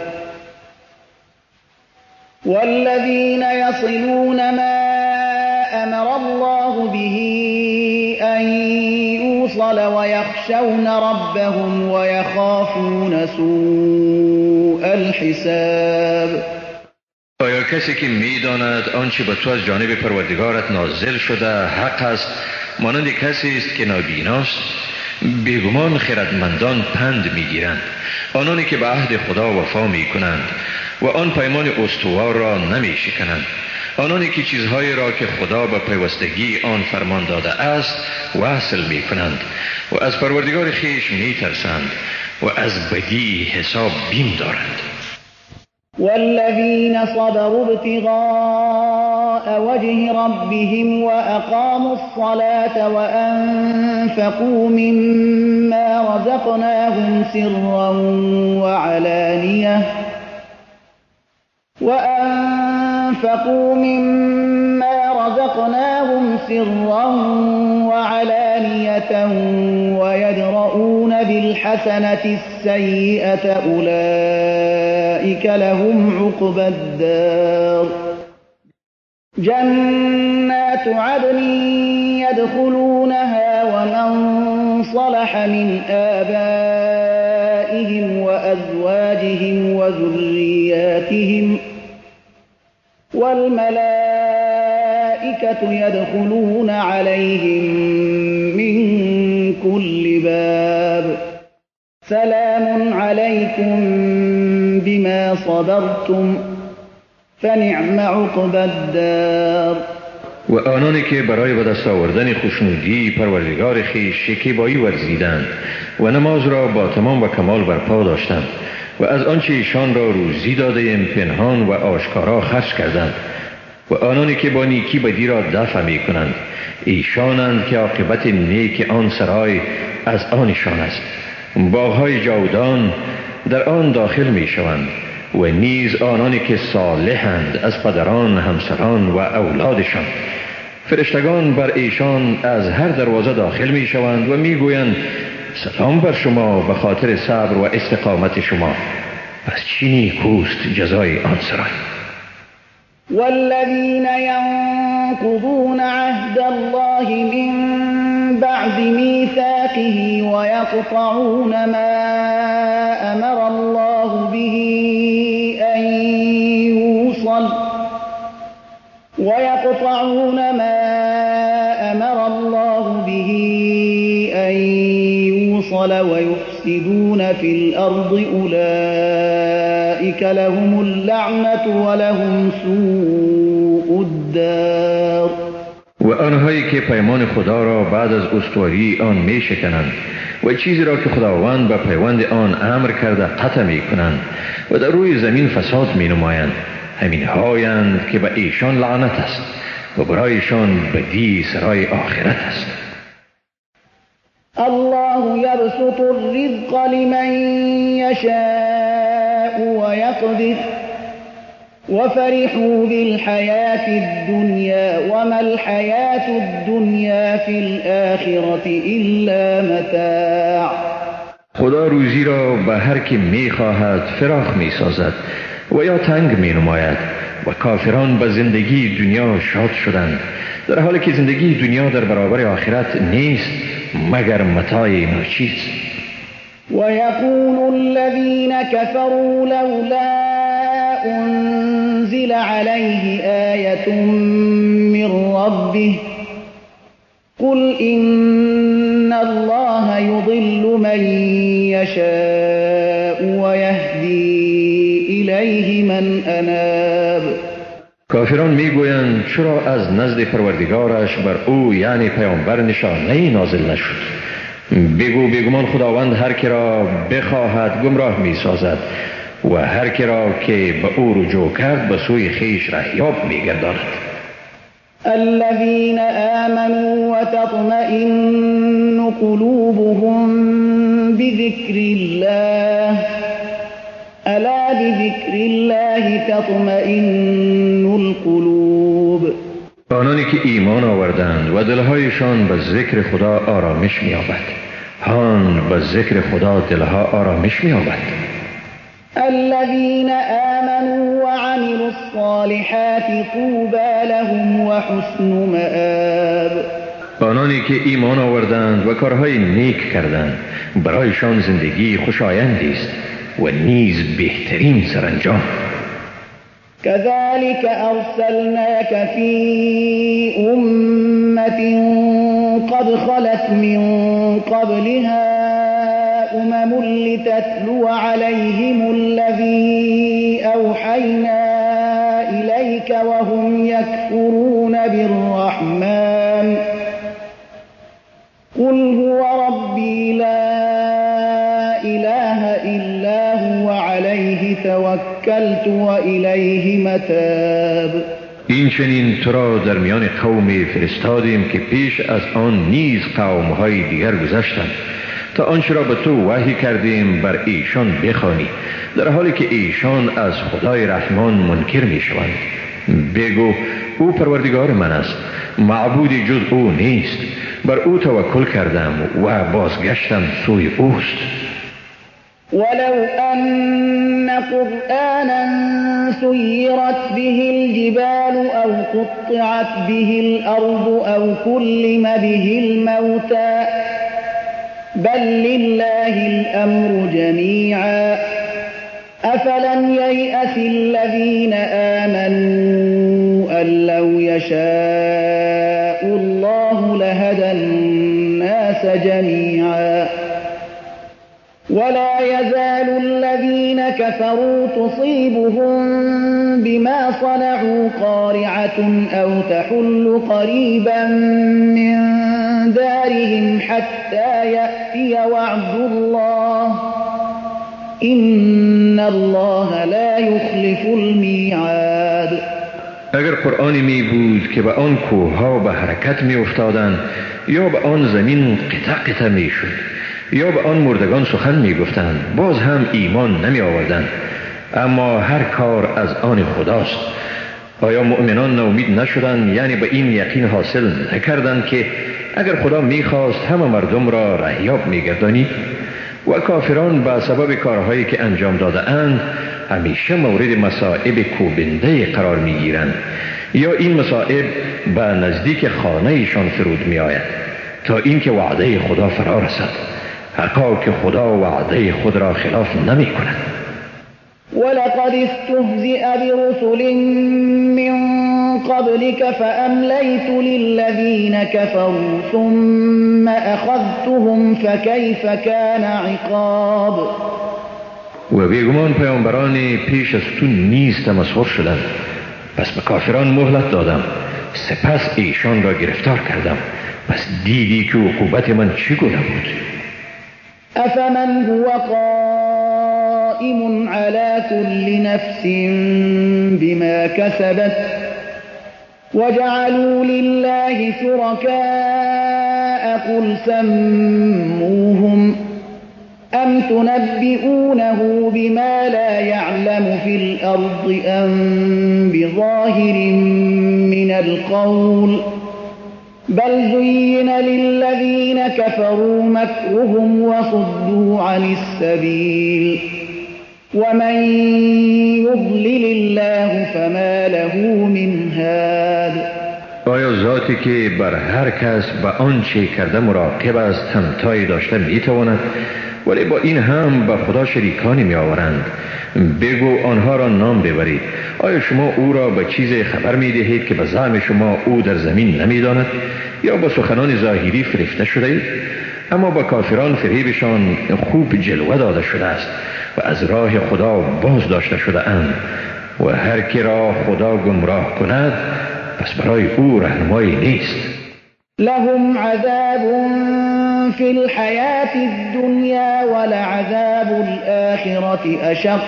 A: والذين يصلون ما أمر الله به أن يوصل ويخشون ربهم ويخافون سوء الحساب.
B: آیا کسی که می‌داند آنچه به تو از جانب پروردگارت نازل شده حق است مانند کسی است که نابیناست؟ بیگمان خردمندان پند می‌گیرند، آنانی که به عهد خدا وفا می‌کنند و آن پیمان استوار را نمی شکنند، آنانی که چیزهایی را که خدا به پیوستگی آن فرمان داده است وصل می کنند و از پروردگار خویش می ترسند و از بدی حساب بیم دارند.
A: والذین صبروا ابتغاء وجه ربهم وأقاموا الصلاة وأنفقوا مما رزقناهم سرا وعلانية وأنفقوا مما رزقناهم سرا وعلانية ويدرؤون بالحسنة السيئة أولئك لهم عقبى الدار جنات عدن يدخلونها ومن صلح من آبائهم وأزواجهم وذرياتهم والملائكة يدخلون عليهم من كل باب سلام عليكم بما صبرتم فنعم عقبى الدار.
B: و آنانی که برای به دست آوردن خوشنودی پروردگار خویش شکیبایی ورزیدند و نماز را با تمام و کمال برپا داشتند و از آنچه ایشان را روزی داده ایم پنهان و آشکارا خرج کردند و آنانی که با نیکی بدی را دفع می کنند ایشانند که عاقبت نیک آن سرای از آنشان است. باغ‌های جاودان در آن داخل می شوند و نیز آنانی که صالحند از پدران، همسران و اولادشان. فرشتگان بر ایشان از هر دروازه داخل می شوند و می گویند سلام بر شما به خاطر صبر و استقامت شما، پس چه نیکوست جزای آن سرای.
A: والذين ينقضون عهد الله من بعد ميثاقه ويقطعون ما أمر الله به أن يوصل ويقطعون ما أمر الله به أن يوصل ويفسدون في الأرض أولئك لهم اللعنة ولهم سوء الدار.
B: و آنهایی که پیمان خدا را بعد از استواری آن می شکنند و چیزی را که خداوند به پیوند آن امر کرده قطع می کنند و در روی زمین فساد می نمایند، همین هایند که به ایشان لعنت است و برایشان بدی سرای آخرت است.
A: الله يبسط الرزق لمن يشاء ويقدر وفرحوا بالحياة الدنيا وما الحياة الدنیا فی الآخرة الا متاع.
B: خدا روزی را به هر که می خواهد فراخ می سازد و یا تنگ می نماید و کافران به زندگی دنیا شاد شدند، در حالی که زندگی دنیا در برابر آخرت نیست مگر متاع ناچیز.
A: ويقول الذين كفروا لولا أنزل عليه آية من ربه قل إن الله يضل من يشاء ويهدي إليه من أناب.
B: کافران میگویند چرا از نزد پروردگارش بر او یعنی پیامبر نشانه‌ای نازل نشد؟ بگو بیگمان خداوند هر که را بخواهد گمراه می سازد و هر که را که به او رجوع کرد به سوی خیش رهیاب می گرداند.
A: الذين آمنوا وتطمئن قلوبهم بذكر الله الا بذكر الله تطمئن القلوب.
B: آنانی که ایمان آوردند و دلهایشان به ذکر خدا آرامش می‌یابد. هان به ذکر خدا دلها آرامش می‌یابد.
A: الذين آمنوا وعملوا الصالحات طوبى لهم وحسن مآب.
B: آنانی که ایمان آوردند و کارهای نیک کردند برایشان زندگی خوشایندی است و نیز بهترین سرانجام.
A: كذلك أرسلناك في أمة قد خلت من قبلها أمم لتتلو عليهم الذي أوحينا إليك وهم يكفرون بالرحمن قل هو ربي لا إله إلا هو عليه توكلت وإلیه متاب.
B: این چنین تو را در میان قومی فرستادیم که پیش از آن نیز قوم‌های دیگر گذشتند تا آنچه را به تو وحی کردیم بر ایشان بخوانی، در حالی که ایشان از خدای رحمان منکر می شوند. بگو او پروردگار من است، معبودی جز او نیست، بر او توکل کردم و بازگشتم سوی اوست.
A: ولو أن قرآنا سيرت به الجبال أو قطعت به الأرض أو كلم به الموتى بل لله الأمر جميعا أفلم ييأس الذين آمنوا أن لو يشاء الله لهدى الناس جميعا ولا يزال الذين كفروا تصيبهم بما صنعوا قارعة أو تحل قريبا من دارهم حتى يأتي وعد الله إن الله لا يخلف الميعاد.
B: اگر قرآنی می بود که به آن کوهها به حرکت می افتادند یا به آن زمین قطع قطع می شد یا به آن مردگان سخن می گفتند باز هم ایمان نمی آوردند. اما هر کار از آن خداست. آیا مؤمنان ناامید نشدند؟ یعنی به این یقین حاصل نکردند که اگر خدا می خواست همه مردم را رهیاب می گردانید؟ و کافران به سبب کارهایی که انجام داده اند همیشه مورد مصائب کوبنده قرار می گیرند یا این مصائب به نزدیک خانهشان فرود می آید تا اینکه وعده خدا فرا رسد. حقا که خدا وعده خود را خلاف نمی کند.
A: ولقد استهزئ برسل من قبلك فأمليت للذين كفروا ثم أخذتهم فكيف كان عقاب.
B: و بیگمان پیامبران پیش از تو نیز تمسخر شدند، پس به کافران مهلت دادم، سپس ایشان را گرفتار کردم، پس دیدی که عقوبت من چگونه بود.
A: أفمن هو قائم على كل نفس بما كسبت وجعلوا لله شركاء قل سموهم أم تنبئونه بما لا يعلم في الأرض أم بظاهر من القول بل زين للذين كفروا مكرهم وصدوا عن السبيل ومن يضلل الله فما له من هاد.
C: آیا ذاتی که بر هر کس به آنچه کرده مراقب است همتایی داشته میتواند؟ ولی با این هم به خدا شریکانی می آورند. بگو آنها را نام ببرید. آیا شما او را به چیز خبر می دهید که به زعم شما او در زمین نمی داند یا با سخنان ظاهری فریفته شده اید؟ اما با کافران فریبشان خوب جلوه داده شده است و از راه خدا باز داشته شده اند و هر کی را خدا گمراه کند پس برای او رهنمایی نیست.
A: لهم عذاب في الحياة الدنيا ولعذاب الآخرة أشق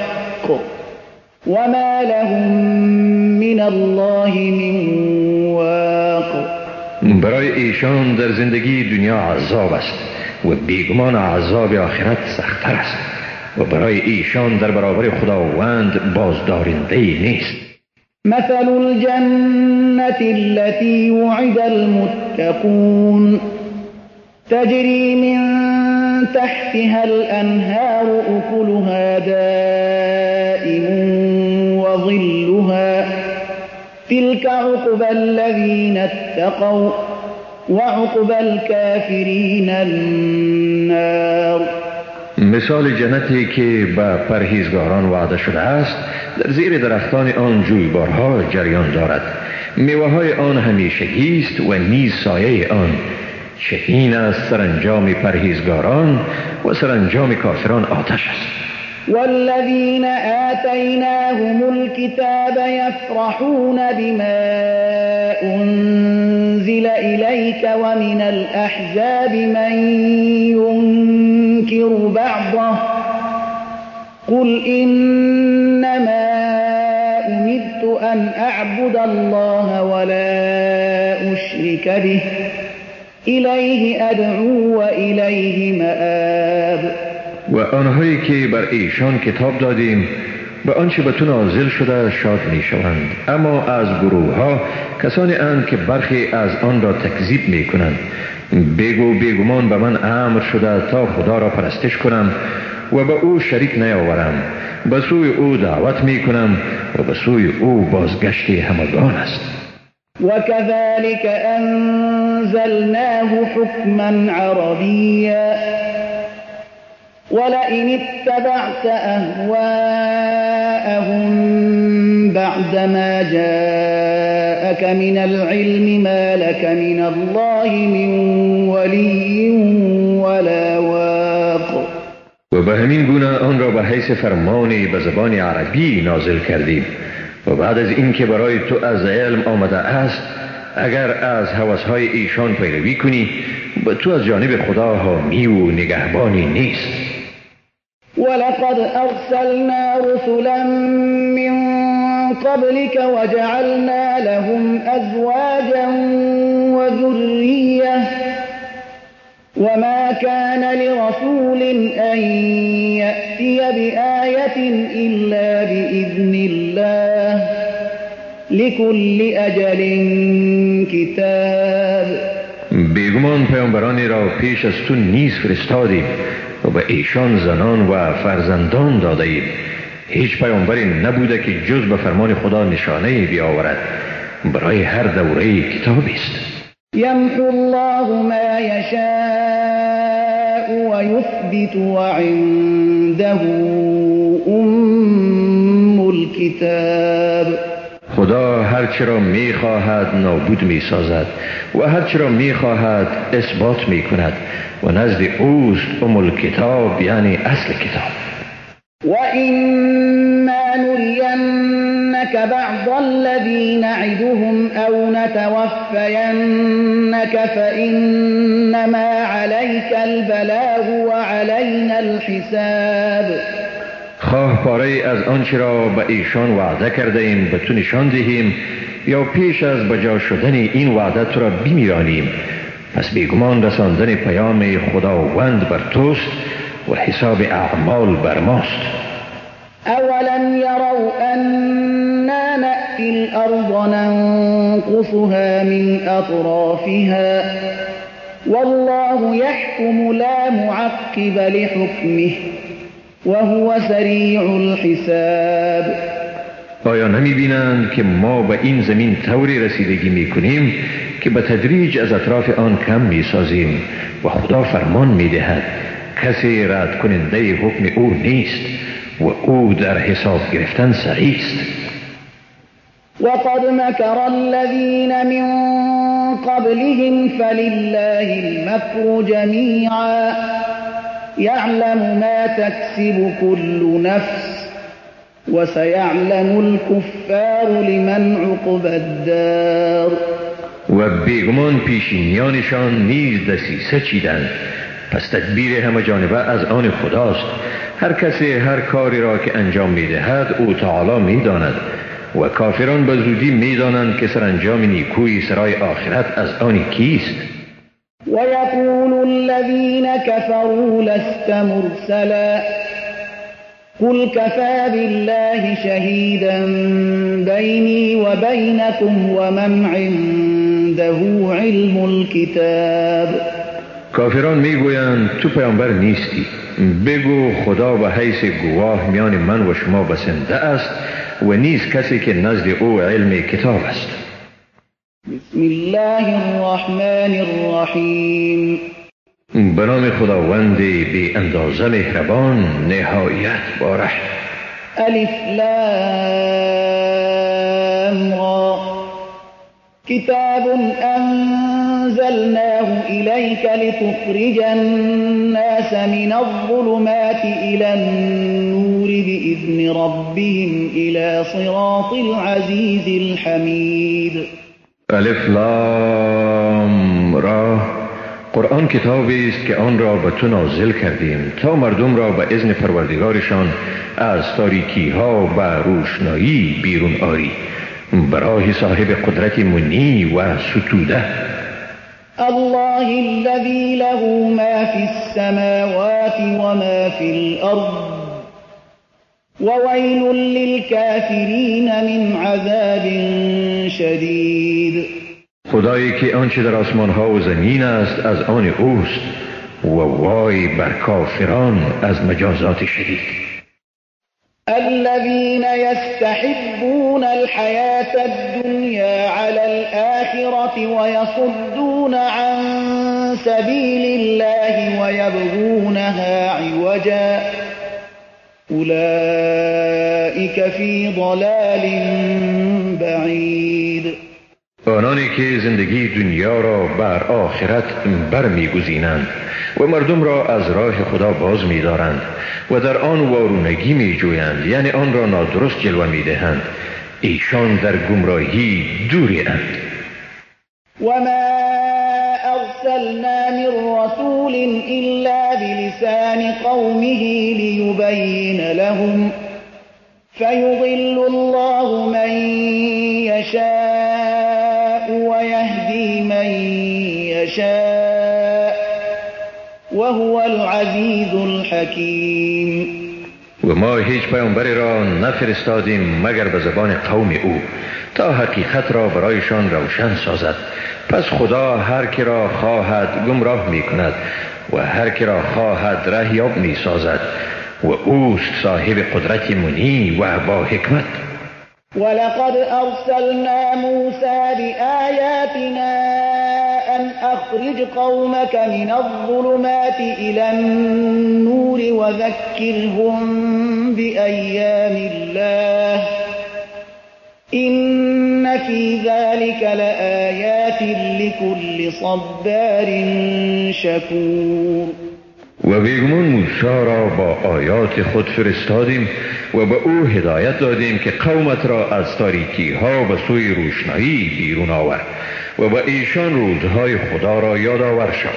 A: وما لهم من الله من واق.
C: برای ایشان در زندگی دنیا عذاب است و بیگمان عذاب آخرت سخت‌تر است و برای ایشان در برابر خداوند بازدارنده نیست.
A: مثل الجنة التي وعد المتقون تجري من تحتها الأنهار أكلها دائم وظلها تلك عقبى الذين اتقوا وعقبى الكافرين النار.
C: مثال جنتی که به پرهیزگاران وعده شده است در زیر درختان آن جویبارها جریان دارد، میوه‌های آن همیشگی است و نیز سایه آن. چه این است سرانجام پرهیزگاران و سرانجام کافران آتش است.
A: والذين آتيناهم الكتاب يفرحون بما أنزل إليك ومن الأحزاب من ينكر بعضه قل إنما أمرت أن أعبد الله ولا أشرك به إليه أدعو وإليه مآب.
C: و آنهایی که بر ایشان کتاب دادیم به آنچه به تو نازل شده شاد می شوند، اما از گروه ها کسانی اند که برخی از آن را تکذیب می کنند. بگو بیگمان به من امر شده تا خدا را پرستش کنم و به او شریک نیاورم. به سوی او دعوت می کنم و به سوی او بازگشت همگان است.
A: وكذلك أنزلناه حكما عربيا ولئن اتبعت أهواءهم بعدما جاءك من العلم ما لك من الله من ولي ولا واق.
C: و به همین گونه آن را به حیث فرمانی به زبان عربی نازل کردیم و بعد از این که برای تو از علم آمده است اگر از هوسهای ایشان پیروی کنی به تو از جانب خدا حامی و نگهبانی نیست.
A: ولقد أرسلنا رسلا من قبلك وجعلنا لهم أزواجا وذرية وما كان لرسول أن يأتي بآية إلا بإذن الله لكل أجل كتاب.
C: بیگمان پیامبرانی را پیش از تو نیز فرستادیم و به ایشان زنان و فرزندان داده ایم. هیچ پیامبری نبوده که جز به فرمان خدا نشانه بیاورد. برای هر دوره کتابی است.
A: یمحو الله ما یشاء و یثبت و عنده ام الكتاب.
C: خدا هرچی را می خواهد نابود می سازد و هرچی را می خواهد اثبات می کند و نزد اوست ام الکتاب یعنی اصل کتاب.
A: و ایما نرینک بعض الذی نعدهم او نتوفینک فإنما علیک البلاغ و علینا الحساب.
C: خواه پاره از آنچه را به ایشان وعده کرده ایم به تو نشان دهیم یا پیش از بجا شدن این وعده تو را بمیرانیم، پس بیگمان رساندن پیام خداوند بر توست و حساب اعمال بر ماست.
A: اولم يروا أنا نأتي الأرض ننقصها من أطرافها والله يحكم لا معقب لحكمه وهو سریع الحساب.
C: آیا نمی بینند که ما به این زمین طوری رسیدگی می کنیم که به تدریج از اطراف آن کم می سازیم و خدا فرمان می دهد کسی رد کننده حکم او نیست و او در حساب گرفتن سریع است.
A: وقد مكر الذين من قبلهم فلله المكر جميعا يعلم ما تكسب كل نفس وسيعلم الكفار لمن عقبى الدار.
C: و بیگمان پیشینیانشان نیز دسیسه چیدند، پس تدبیر همه جانبه از آن خداست. هر کسی هر کاری را که انجام می‌دهد او تعالی می‌داند و کافران به زودی می‌دانند که سرانجام نیکویی سرای آخرت از آن کیست.
A: ويقول الذين كفروا لست مرسلا قل كفى بالله شهيدا بيني وبينكم ومن عنده علم الكتاب.
C: کافران میگویند تو پیامبر نیستی. بگو خدا به حیث گواه میان من و شما بسنده است و نیز کسی که نزد او علم کتاب است.
A: بسم الله الرحمن الرحیم.
C: به نام خداوند بی اندازه مهربان نهایت باره.
A: الف لام را کتاب انزلناه الیک لتخرج الناس من الظلمات الى النور باذن ربهم الى صراط العزیز الحمید.
C: الف لام را قرآن کتابی است که آن را به تو نازل کردیم تا مردم را به اذن پروردگارشان از تاریکی ها و روشنایی بیرون آری، برای صاحب قدرت منی و ستوده.
A: الله الذي له ما في السماوات وما في الأرض وويل للكافرين من عذاب شدید.
C: خدایی که آنچه در آسمان ها و زمین است از آن اوست و وای بر کافران از مجازات شدید.
A: الذين يستحبون الحياة الدنيا على الآخرة ويصدون عن سبيل الله ويبغونها عوجا أولئك في ضلال بعید.
C: آنانی که زندگی دنیا را بر آخرت برمیگزینند و مردم را از راه خدا باز می‌دارند و در آن وارونگی می‌جویند، یعنی آن را نادرست جلوه می‌دهند، ایشان در گمراهی دوری اند.
A: وما أرسلنا من رسول إلا بلسان قومه ليبين لهم فيضل الله من يشاء ويهدي من يشاء وهو العزيز الحكيم.
C: و ما هیچ پیامبری را نفرستادیم مگر به زبان قوم او تا حقیقت را برایشان روشن سازد. پس خدا هر کی را خواهد گمراه می کند و هر کی را خواهد رهیاب می سازد و اوست صاحب قدرت منی و با حکمت.
A: ولقد أرسلنا موسى بآياتنا أن أخرج قومك من الظلمات إلى النور وذكرهم بأيام الله إن في ذلك لآيات لكل صبار شكور.
C: و بیگمان موسی را با آیات خود فرستادیم و به او هدایت دادیم که قومت را از تاریکی ها به سوی روشنایی بیرون آورد و به ایشان روزهای خدا را یادآور شد.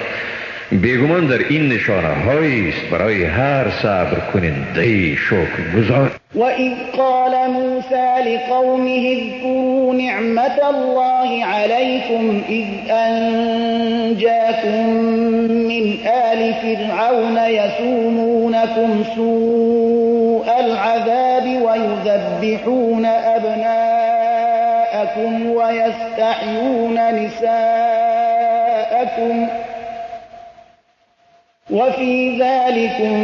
C: بیگمان در این نشانه هایی است برای هر صبر کننده شکر گزار.
A: وَإِذْ قَالَ مُوسَى لِقَوْمِهِ اذْكُرُوا نِعْمَةَ اللَّهِ عَلَيْكُمْ إِذْ أَنْجَاكُمْ مِنْ آلِ فِرْعَوْنَ يَسُومُونَكُمْ سُوءَ الْعَذَابِ وَيُذَبِّحُونَ أَبْنَاءَكُمْ وَيَسْتَحْيُونَ نِسَاءَكُمْ وَفِي ذَلِكُمْ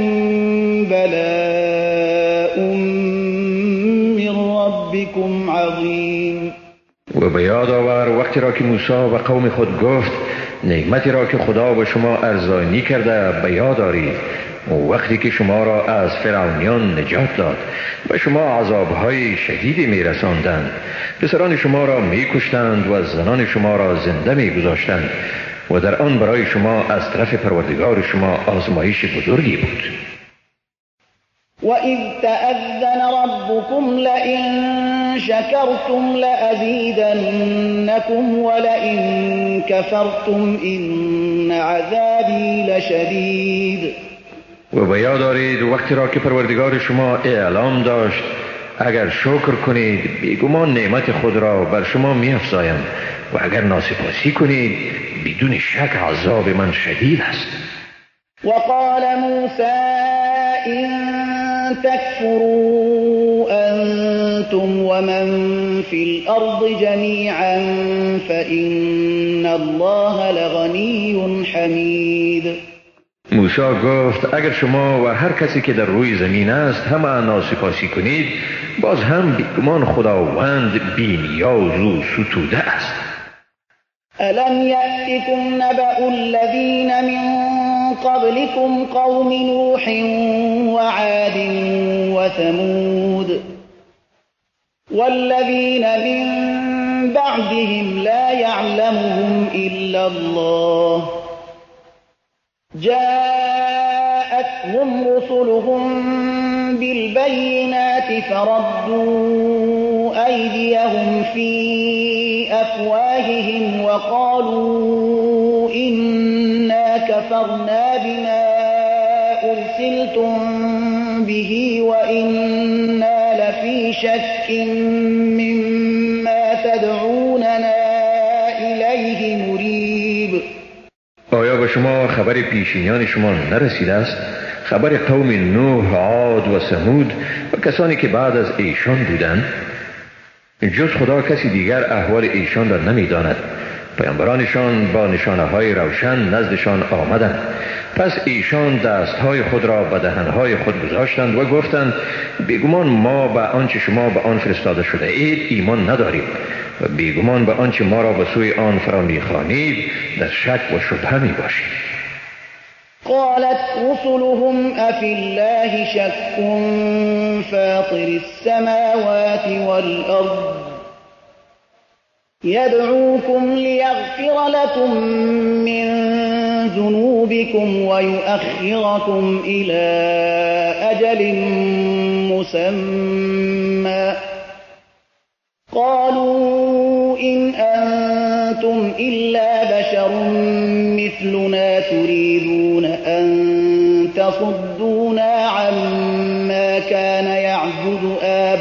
A: بَلَاءٌ مِّن رَّبِّكُمْ عَظِيمٌ.
C: و به یاد آور وقتی را که موسی و قوم خود گفت نعمتی را که خدا به شما ارزانی کرده به یاد آرید، وقتی که شما را از فرعونیان نجات داد و شما عذابهای شدیدی می رساندند، پسران شما را می کشتند و زنان شما را زنده می گذاشتند و در آن برای شما از طرف پروردگار شما آزمایش بزرگی بود.
A: وَإِذْ تَأَذَّنَ رَبُّكُمْ لَئِن شَكَرْتُمْ لَأَزِيدَنَّكُمْ وَلَئِن كَفَرْتُمْ إِنَّ عَذَابِي لَشَدِيدٌ.
C: و به یاد آرید وقتی را که پروردگار شما اعلام داشت اگر شکر کنید بیگمان نعمت خود را بر شما می افزایم و اگر ناسپاسی کنید بدون شک عذاب من شدید است.
A: وقال موسى إن تكفروا أنتم ومن في الأرض جميعا فإن الله لغني حمید.
C: موسی گفت اگر شما و هر کسی که در روی زمین است همه ناسپاسی کنید باز هم بیگمان خداوند بی‌نیاز و ستوده است.
A: ألم يأتكم نبأ الذين من قبلكم قوم نوح وعاد وثمود والذين من بعدهم لا يعلمهم إلا الله جاءتهم رسلهم بالبينات فردوا أيديهم في أفواههم وقالوا إنا كفرنا بما أرسلتم به وإنا لفي شك مما تدعوننا إليه مريب.
C: آیا به شما خبر پیشینیان شما نرسیده است؟ خبر قوم نوح، عاد و ثمود و کسانی که بعد از ایشان بودند؟ جز خدا کسی دیگر احوال ایشان را نمی داند. پیامبرانشان با نشانه های روشن نزدشان آمدند، پس ایشان دستهای خود را به دهنهای خود گذاشتند و گفتند بیگمان ما به آنچه شما به آن فرستاده شده اید ایمان نداریم و بیگمان به آنچه ما را به سوی آن فرا می‌خوانید در شک و شبهه می باشیم.
A: قالت رسلهم أفي الله شك فاطر السماوات والأرض يدعوكم ليغفر لكم من ذنوبكم ويؤخركم إلى أجل مسمى قالوا إن أنتم إلا بشر مثلنا تريدون أن تصدونا عما كان يعبد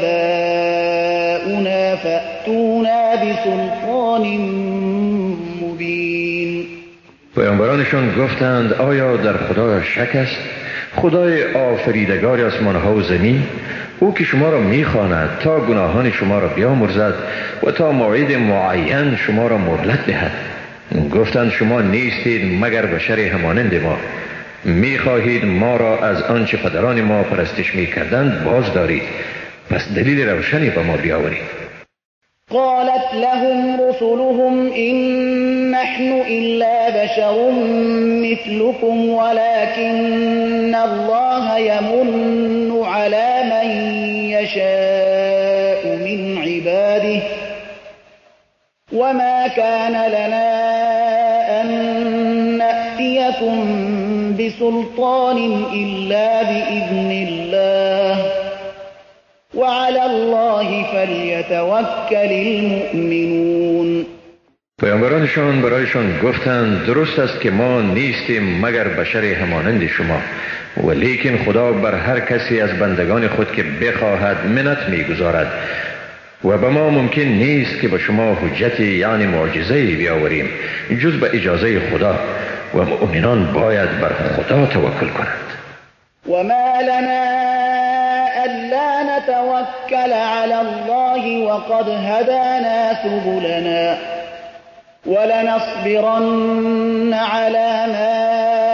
A: آباؤنا فأتونا بسلطان مبين.
C: پیامبرانشان گفتند آیا در خدا شک است؟ خدای آفریدگار آسمان‌ها و زمین، او که شما را می‌خواند تا گناهان شما را بیامرزد و تا موعد معین شما را مهلت دهد. گفتند شما نیستید مگر بشر همانند ما، می‌خواهید ما را از آنچه پدران ما پرستش می‌کردند باز دارید، پس دلیل روشنی به ما بیاورید.
A: قالت لهم رسلهم إن نحن إلا بشر مثلكم ولكن الله يمن على من يشاء من عباده وما كان لنا أن نأتيكم بسلطان إلا بإذن الله وعلى الله فليتوكل المؤمنون.
C: پیامبرانشان برایشان گفتند درست است که ما نیستیم مگر بشر همانند شما، ولیکن خدا بر هر کسی از بندگان خود که بخواهد منت میگذارد و به ما ممکن نیست که به شما حجتی یعنی معجزه‌ای بیاوریم جز به اجازه خدا و مؤمنان باید بر خدا توکل کنند.
A: وما لنا ألا نتوكل على الله وقد هدانا سبلنا ولنصبرن على ما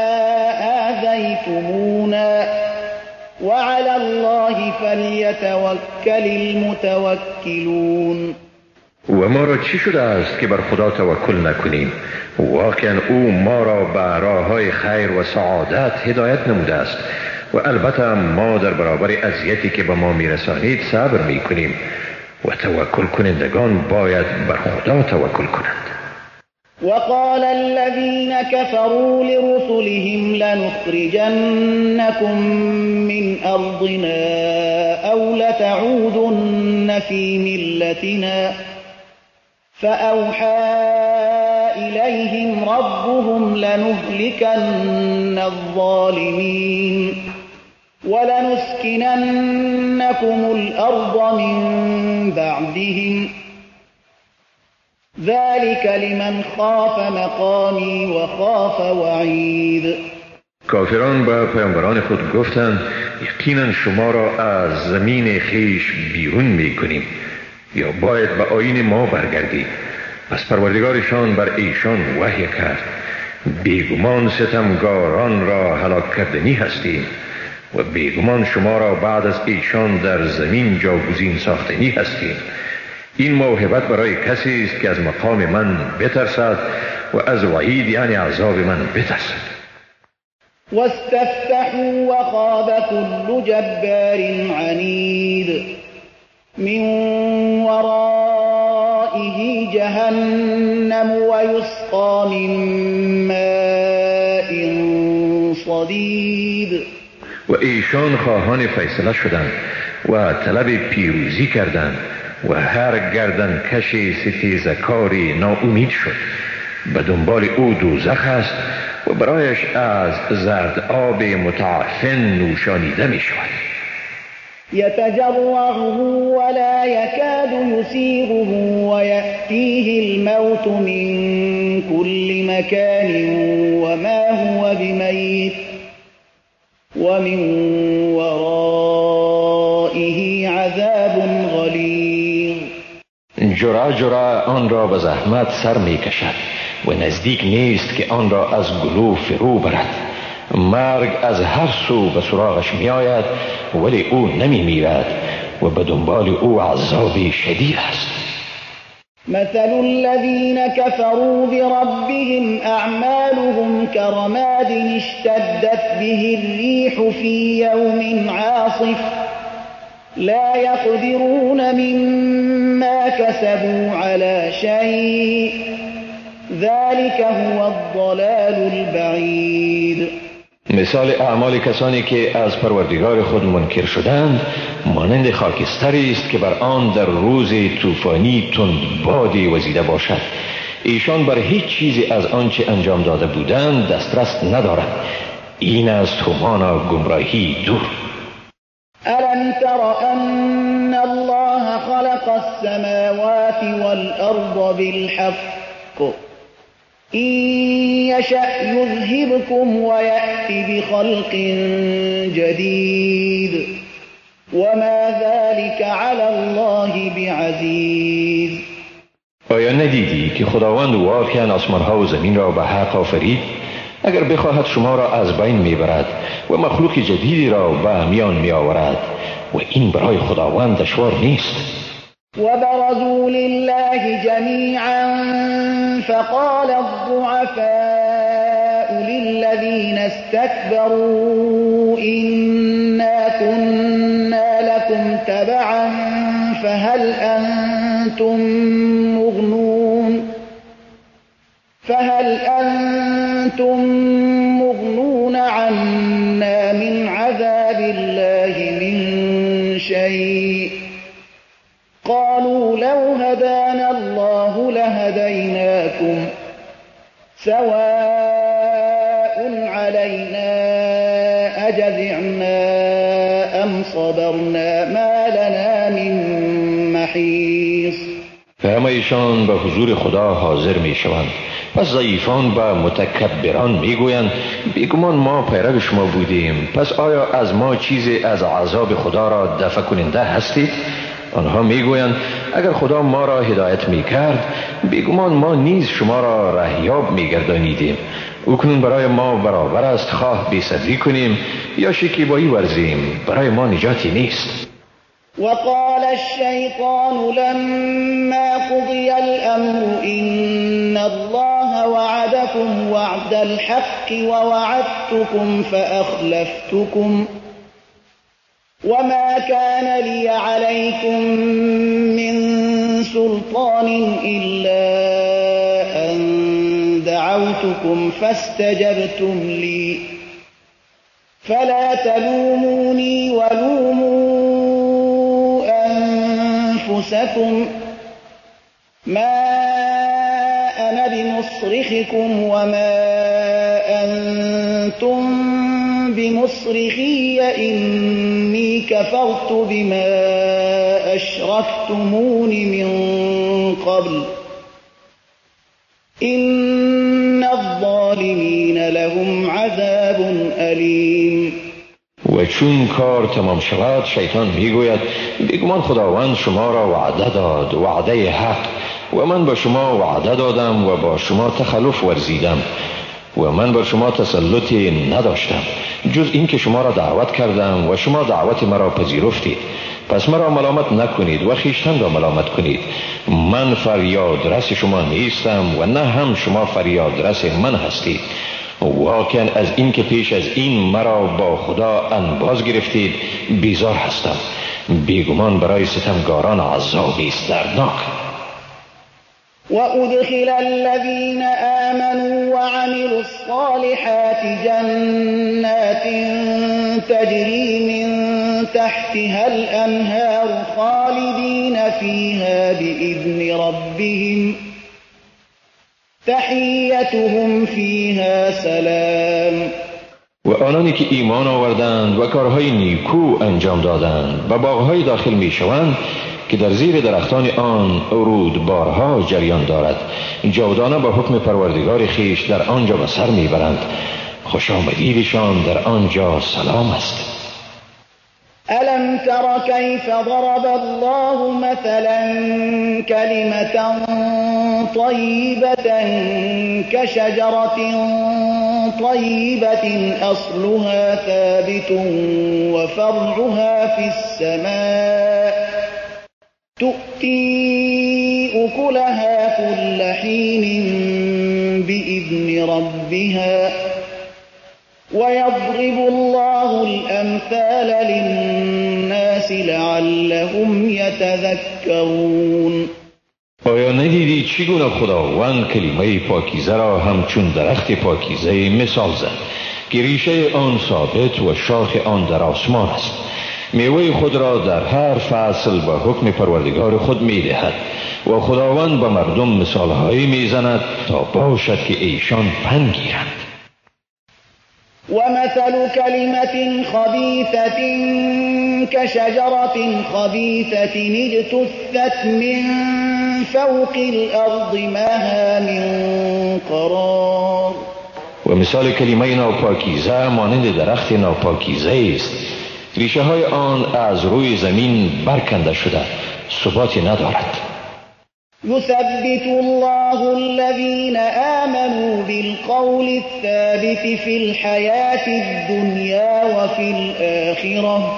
A: آذيتمونا وعلى الله فليتوكل المتوكلون.
C: و ما را چی شده است که بر خدا توکل نکنیم؟ واقعا او ما را به راههای خیر و سعادت هدایت نموده است و البته ما در برابر اذیتی که به ما میرسانید صبر میکنیم و توکل کنندگان باید بر خدا توکل کنند.
A: وقال الذين كفروا لرسلهم لنخرجنكم من أرضنا أو لتعودن في ملتنا فأوحى إليهم ربهم لنهلكن الظالمين ولنسكننكم الأرض من بعدهم ذلك لمن خاف مقامی و خاف وعید.
C: کافران به پیامبران خود گفتند یقینا شما را از زمین خیش بیرون می کنیم یا باید به آیین ما برگردید. پس پروردگارشان بر ایشان وحی کرد بیگمان ستمگاران را هلاک کردنی هستیم و بیگمان شما را بعد از ایشان در زمین جاگزین ساختنی هستیم. این موهبت برای کسی است که از مقام من بترسد و از وعید یعنی عذاب من بترسد.
A: واستفتحوا وخاب كل جبار عنید من ورائه جهنم ويسقى من ماء صدید.
C: و ایشان خواهان فیصله شدند و طلب پیروزی کردند و هر گردن کشی ستیزکاری ناامید شد. به دنبال او دوزخ است و برایش از زرد آب متعفن نوشانیده می شود.
A: یتجرعه ولا یکاد یسیغه و یأتیه الموت من كل مکان وما هو بمیت ومن ورائه عذاب غلیظ.
B: جرعه جرعه آن را به زحمت سر می کشد و نزدیک نیست که آن را از گلو فرو برد. مرگ از هر سو به سراغش می آید ولی او نمی میرد و به دنبال او عذابی شدید است.
A: مثل الذين كفروا بربهم أعمالهم كرماد اشتدت به الريح في يوم عاصف لا يقدرون مما كسبوا على شيء ذلك هو الضلال البعید.
B: مثال اعمال کسانی که از پروردگار خود منکر شدند مانند خاکستری است که بر آن در روز طوفانی تند بادی وزیده باشد. ایشان بر هیچ چیزی از آنچه انجام داده بودند دسترس ندارند. این است همان گمراهی دور.
A: ألم تر أن الله خلق السماوات والأرض بالحق إن يشأ يذهبكم ويأتي بخلق جديد وما ذلك على الله بعزيز.
B: آیا ندیدی که خداوند واقعا آسمان‌ها و زمین را به حق آفرید؟ اگر بخواهد شما را از بین میبرد و مخلوق جدیدی را به میان میآورد و این برای خداوند دشوار نیست.
A: وبرزوا لله جميعا فقال الضعفاء للذين استكبروا إنا كنا لكم تبعا فهل أنتم مغنون فهل أنتم مغنون عنا من عذاب الله من شيء قالوا لو هدانا الله لهديناكم وعدكم سواء علينا أجزعنا أم صبرنا ما لنا من محیص.
C: و همه ایشان به حضور خدا حاضر می شوند. پس ضعیفان به متکبران می گویند بیگمان ما پیرو شما بودیم، پس آیا از ما چیزی از عذاب خدا را دفع کننده هستید؟ آنها می گویند اگر خدا ما را هدایت می کرد بیگمان ما نیز شما را رهیاب می گردانیدیم. او کنون برای ما برابر است، خواه بی‌صبری کنیم یا شکیبایی ورزیم، برای ما نجاتی نیست.
A: وقال الشيطان لما قضي الأمر إن الله وعدكم وعد الحق ووعدتكم فأخلفتكم وما كان لي عليكم من سلطان إلا أن دعوتكم فاستجبتم لي فلا تلوموني ولوموا أنفسكم ما أنا بمصرخكم وما أنتم بمصرخي إني كفرت بما أشركتمون من قبل إن الظالمين لهم عذاب أليم.
C: و چون کار تمام شود شیطان میگوید بیگمان خداوند شما را وعده داد، وعده حق، و من با شما وعده دادم و با شما تخلف ورزیدم و من بر شما تسلطی نداشتم جز این که شما را دعوت کردم و شما دعوت مرا پذیرفتید. پس مرا ملامت نکنید و خویشتن را ملامت کنید. من فریاد رس شما نیستم و نه هم شما فریاد رس من هستید. واقعا از این که پیش از این مرا با خدا انباز گرفتید بیزار هستم. بیگمان برای ستمگاران عذابی است دردناک.
A: وأدخل الذين آمنوا وعملوا الصالحات جنات تجري من تحتها الأنهار خالدين فيها بإذن ربهم تحیتهم فیها سلام.
C: و آنانی که ایمان آوردند و کارهای نیکو انجام دادند به باغهای داخل می شوند که در زیر درختان آن رودبارها جریان دارد، جاودانه به حکم پروردگار خیش در آنجا به سر می برند. خوش آمدیدشان در آنجا سلام است.
A: ألم تر كيف ضرب الله مثلا كلمة طيبة كشجرة طيبة أصلها ثابت وفرعها في السماء تؤتي أكلها كل حين بإذن ربها ويضرب الله الأمثال للناس لعلهم يتذكرون.
C: آیا ندیدی چگونه خداوند کلمه پاکیزه را همچون درخت پاکیزه مثال زد که ریشه آن ثابت و شاخ آن در آسمان است، میوه خود را در هر فصل به حکم پروردگار خود میدهد و خداوند به مردم مثالهایی میزند تا باشد که ایشان پند گیرند.
A: ومثل كلمة خبيثة كشجرة خبيثة اجتثت من فوق الأرض ما لها من قرار.
C: و مثال کلمه ناپاکیزه مانند درخت ناپاکیزه است، ریشه های آن از روی زمین برکنده شده، ثباتی ندارد.
A: يثبت الله الذين آمنوا بالقول الثابت في الحياة الدنيا وفي الآخرة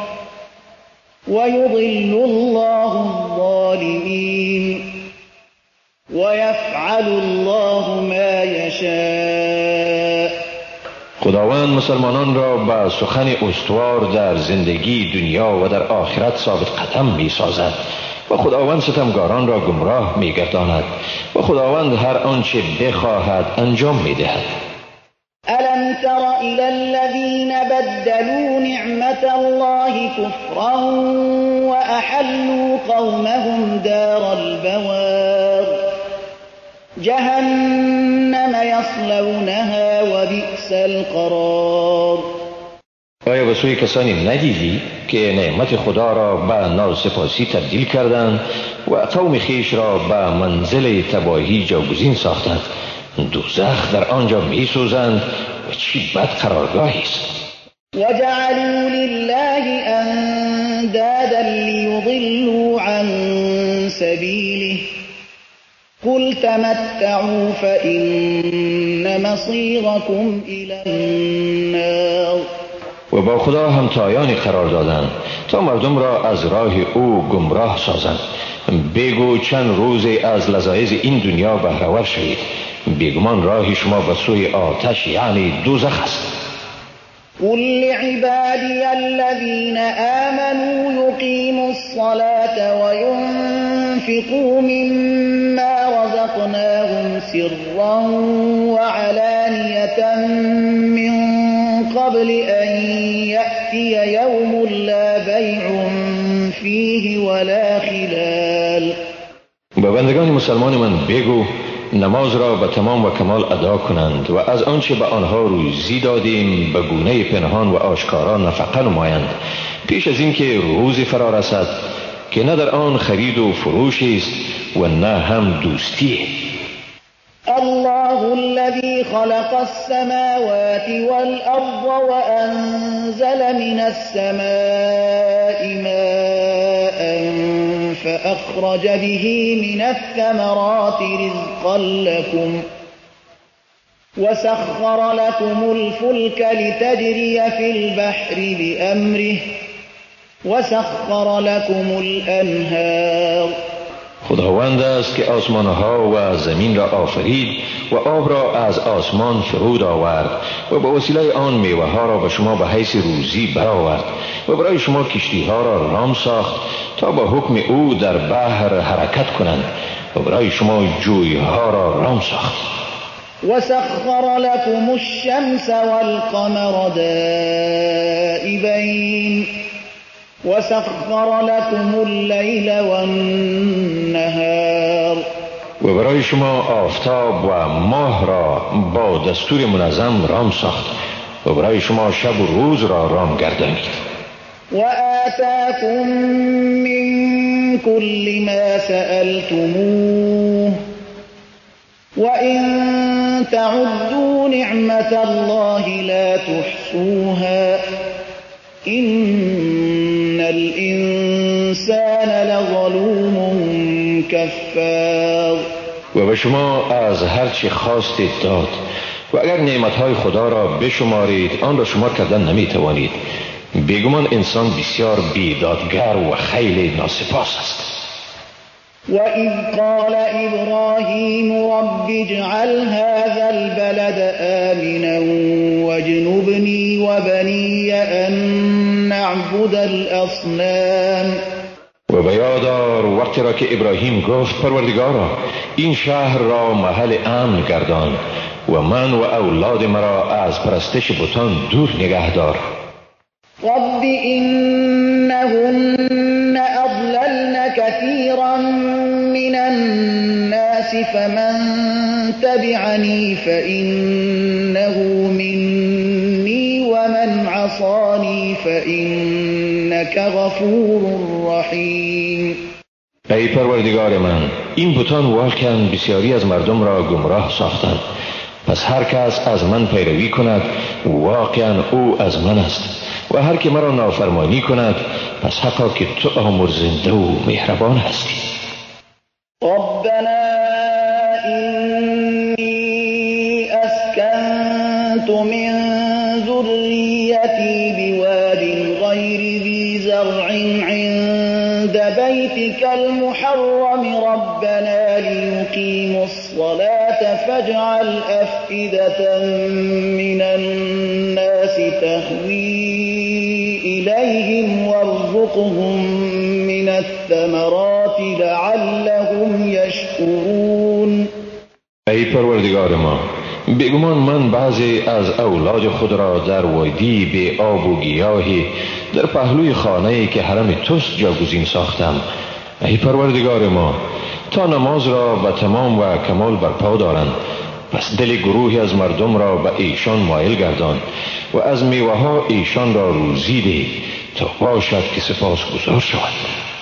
A: ويضل الله الظالمين ويفعل الله ما يشاء.
C: خداوند مسلمانان را به سخن استوار در زندگی دنیا و در آخرت ثابت قدم می سازد و خداوند ستمگاران را گمراه می گرداند و خداوند هر آنچه بخواهد انجام می دهد.
A: ألم تر إلى الذين بدلوا نعمة الله كفرا وأحلوا قومهم دار البوار جهنم یصلونها و بئس القرار.
B: آیا به سوی کسانی ندیدی که نعمت خدا را به ناسپاسی تبدیل کردند و قوم خیش را به منزل تباهی جاگزین ساختند؟ دوزخ در آنجا می سوزند و چی بد قرارگاهی است.
A: وجعلوا لله اندادا لیضلوا عن سبیله قل تمتعوا فإن مصيركم إلى النار.
B: و با خدا همتایانی قرار دادند تا مردم را از راه او گمراه سازند. بگو چند روزی از لذایذ این دنیا بهره‌ور شوید، بیگمان راه شما به سوی آتش یعنی دوزخ است.
A: قل لعبادي الذين آمنوا يقيموا الصلاة وينفقوا مما رزقناهم سرا وعلانية من قبل أن يأتي يوم لا بيع فيه ولا خلال.
B: به بندگان مسلمان من بگو نماز را به تمام و کمال ادا کنند و از آنچه به آنها روزی دادیم به گونه پنهان و آشکارا نفقه نمایند پیش از اینکه روزی فرا رسد که نه در آن خرید و فروش است و نه هم دوستی.
A: الله الذي خلق السماوات والأرض وأنزل من السماء ماء فأخرج به من الثمرات رزقا لكم وسخر لكم الفلك لتجري في البحر بأمره وسخر لكم الأنهار.
B: خداوند است که آسمانها و زمین را آفرید و آب را از آسمان فرود آورد و به وسیله آن میوه ها را به شما به حیث روزی برآورد و برای شما کشتی ها را رام ساخت تا با حکم او در بحر حرکت کنند و برای شما جوی ها را رام ساخت.
A: وسخر لكم الشمس والقمر دائبين وسخر لكم الليل والنهار.
B: و برای شما آفتاب و ماه را با دستور منظم رام ساخت و برای شما شب و روز را رام گردانید.
A: وآتاكم من كل ما سألتموه وإن تعدوا نعمة الله لا تحصوها إن الإنسان لظلوم کفار.
B: و به شما از هر چی خواستید داد و اگر نعمتهای خدا را بشمارید آن را شمار کردن نمی توانید. بیگمان انسان بسیار بیدادگر و خیلی ناسپاس است.
A: وَإِذْ قَالَ إِبْرَاهِيمُ رَبِّ اجْعَلْ هَذَا الْبَلَدَ آمِنًا وَاجْنُبْنِي وَبَنِيَّ أَن نَّعْبُدَ الْأَصْنَامَ.
B: و به یاد آر وقتی را که ابراهیم گفت پروردگارا این شهر را محل امن گردان و من و اولاد مرا از پرستش بتان دور نگه دار.
A: رب إنهن أضللن كثيرا من الناس فمن تبعني فإنه مني ومن عصاني فإنك غفور رحیم.
B: ای پروردگار من این بتان واقعا بسیاری از مردم را گمراه ساختند، پس هر کس از من پیروی کند واقعا او از من است و هر که مرا نافرمانی کند پس حقا که تو آمرزنده و مهربان هستی.
A: ربنا إني أسكنت من ذريتي بواد غير ذي زرع عند بيتك المحرم ربنا ليقيموا الصلاة فاجعل أفئدة من الناس تهوي إليهم وارزقهم من الثمرات لعلهم يشكرون.
B: ای پروردگار ما بیگمان من بعضی از اولاد خود را در وادی به آب و گیاهی در پهلوی خانه‌ای که حرم توست جاگزین ساختم. ای پروردگار ما تا نماز را به تمام و کمال برپا دارند. پس دل گروهی از مردم را به ایشان مایل گردان و از میوه ها ایشان را روزی ده تا باشد که سپاس گزار شود.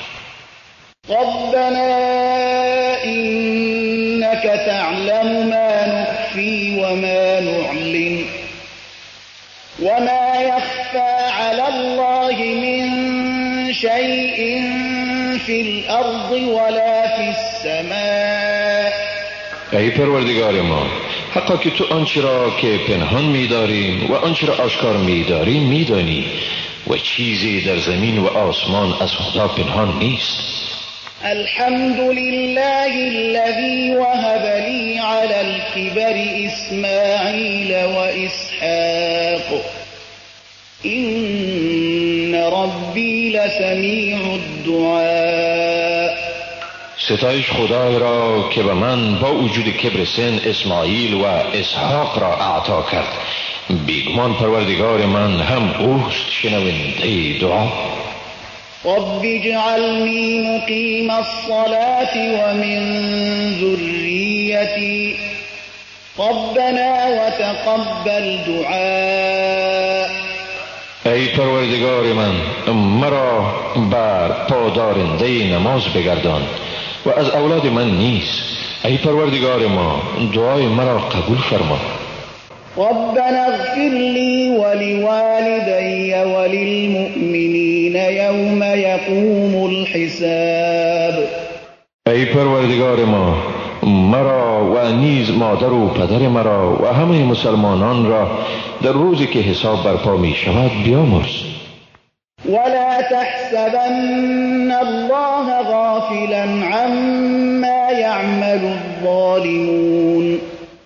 A: ربنا إنك تعلم ما نخفي وما نعلن وما يخفى على الله من شيء في الأرض ولا في السماء.
B: ای پروردگار ما، حقا که تو آنچه را که پنهان می‌داریم و آنچه را آشکار می‌داریم می‌دانی و چیزی در زمین و آسمان از خدا پنهان نیست.
A: الحمد لله الذي وهب لي على الكبر إسماعيل وإسحاق إن ربي لسميع الدعاء.
B: ستایش خدای را که به من با وجود کبر سن اسماعیل و اسحاق را اعطا کرد. بیگمان پروردگار من هم اوست شنونده دعا.
A: رب اجعلني مقيم الصلاة ومن ذريتي ربنا وتقبل دعاء.
B: ای پروردگار من، مرا بر پادارنده نماز بگردان و از اولاد من نیز. ای پروردگار ما، دعای مرا قبول فرما.
A: ربنا اغفر لي ولوالدي وللمؤمنين يوم يقوم الحساب.
B: ای پروردگار ما، مرا و نیز مادر و پدر مرا و همه مسلمانان را در روزی که حساب برپا می شود بیامرز.
A: ولا تحسبن الله غافلا عما يعمل الظالمون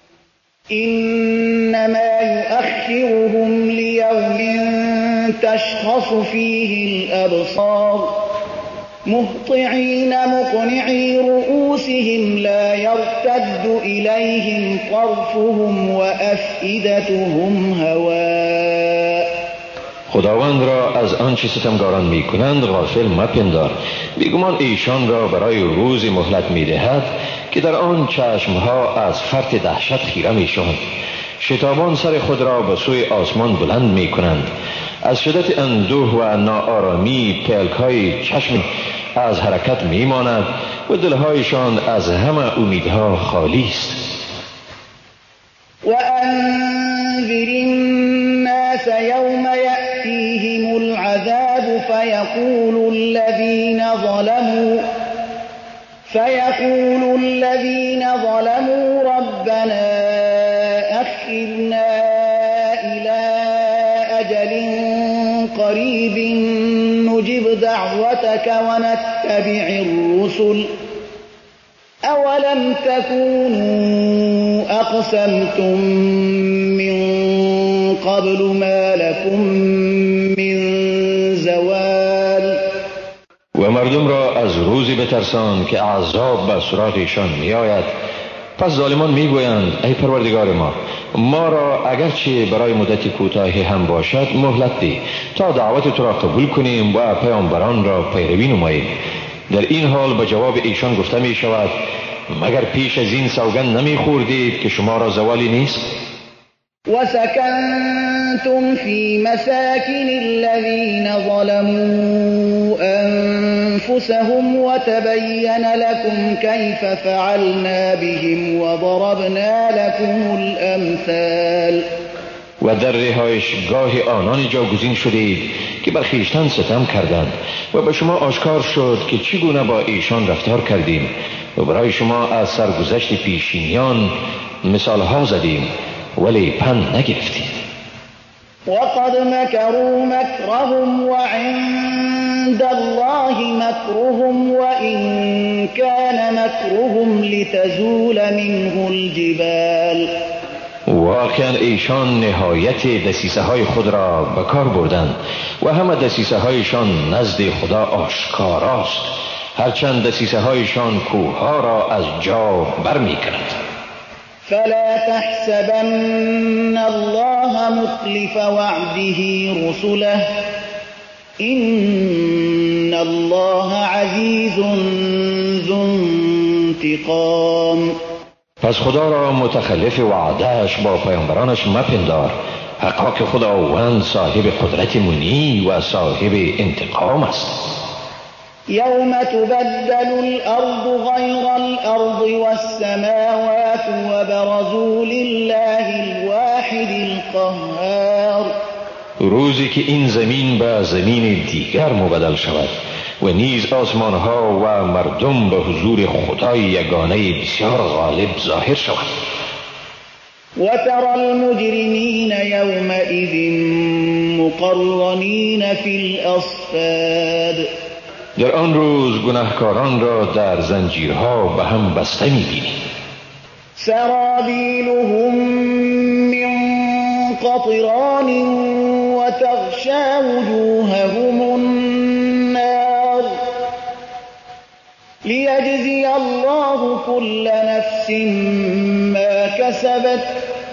A: إنما يؤخرهم ليوم تشخص فيه الأبصار مهطعين مقنعي رؤوسهم لا يرتد إليهم طرفهم وأفئدتهم هواء.
B: خداوند را از آنچه ستمگاران می کنند غافل مپندار. بیگمان ایشان را برای روزی مهلت می دهد که در آن چشمها از فرط دهشت خیره می شوند. شتابان سر خود را به سوی آسمان بلند می کنند. از شدت اندوه و ناآرامی پلک های چشم از حرکت می ماند و دلهایشان از همه امیدها خالی است.
A: وأنذر الناس يوم يأتيهم العذاب فيقول الذين ظلموا فيقول الذين ظلموا ربنا أخرنا إلى أجل قريب نجب دعوتك ونتبع الرسل أولم تكونوا أقسمتم من قبل ما لكم من زوال.
B: و مردم را از روزی بترسان که عذاب به سراغشان می آید. پس ظالمان می گویند ای پروردگار ما، ما را اگرچه برای مدتی کوتاهی هم باشد مهلت ده تا دعوت تو را قبول کنیم و پیامبران را پیروی نماییم. در این حال به جواب ایشان گفته می شود مگر پیش از این سوگند نمی خوردید که شما را زوالی نیست؟
A: وسكنتم في مساكن الذين ظلموا أنفسهم وتبين لكم كيف فعلنا بهم وضربنا لكم الأمثال.
B: و در رهایشگاه آنان جاگزین شدید که بر خویشتن ستم کردند و به شما آشکار شد که چگونه با ایشان رفتار کردیم و برای شما از سرگذشت پیشینیان مثال ها زدیم ولی پند نگرفتید.
A: وقد مكروا مكرهم وعند الله مكرهم وإن كان مكرهم لتزول منه الجبال.
B: واقعا ایشان نهایت دسیسه های خود را به کار بردند و همه دسیسه هایشان نزد خدا آشکاراست، هرچند دسیسه هایشان کوه ها را از جا برمی کند.
A: فلا تحسبن الله مخلف وعده رسله إن الله عزيز ذو انتقام.
B: پس خدا را متخلف وعدهش با پیامبرانش مپندار، حقا که خداوند صاحب قدرت منی و صاحب انتقام است.
A: يوم تبدل الأرض غير الأرض والسماوات وبرزوا لله الواحد القهار.
B: روزی که این زمین به زمین دیگر مبدل شود و نیز آسمان ها و مردم به حضور خدای یگانه بسیار غالب ظاهر شود.
A: وترى المجرمين يومئذ مقرنين في الأصفاد.
B: در آن روز گناهکاران را در زنجیرها به هم بسته می‌بینی.
A: سرابیلهم من قطران وتغشى وجوههم النار لیجزی الله كل نفس ما كسبت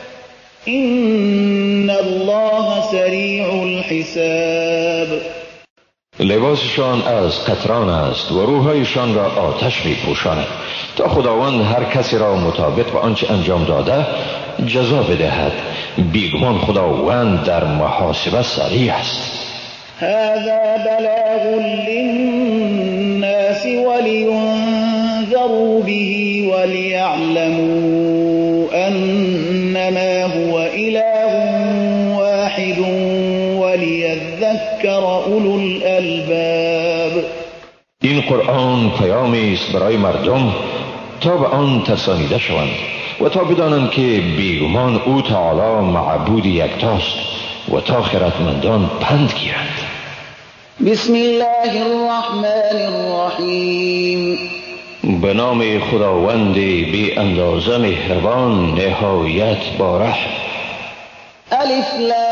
A: إن الله سریع الحساب.
B: لباسشان از قطران است و روحایشان را آتش می پوشاند تا خداوند هر کسی را مطابق به آنچه انجام داده جزا بدهد. بیگمان خداوند در محاسبه سریع است.
A: هذا بلاغ للناس ولينذروا به وليعلموا أنما هو إله واحد وليذكر أولو الألباب.
B: این قرآن پیامی است برای مردم تا به آن ترسانیده شوند و تا بدانند که بیگمان او تعالی معبود یکتاست و تا خردمندان پند گیرند.
A: بسم الله الرحمن الرحیم.
B: به نام خداوند بی اندازه مهربان نهایت باره.
A: الف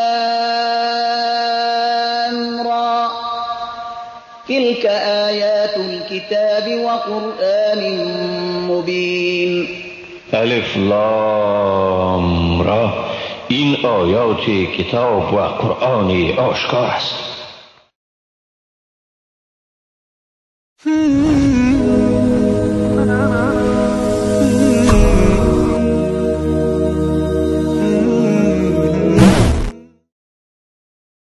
A: لام را تلك آیات الكتاب وقرآن مبین.
B: الف لام را، این آیات کتاب و قرآن آشکار است.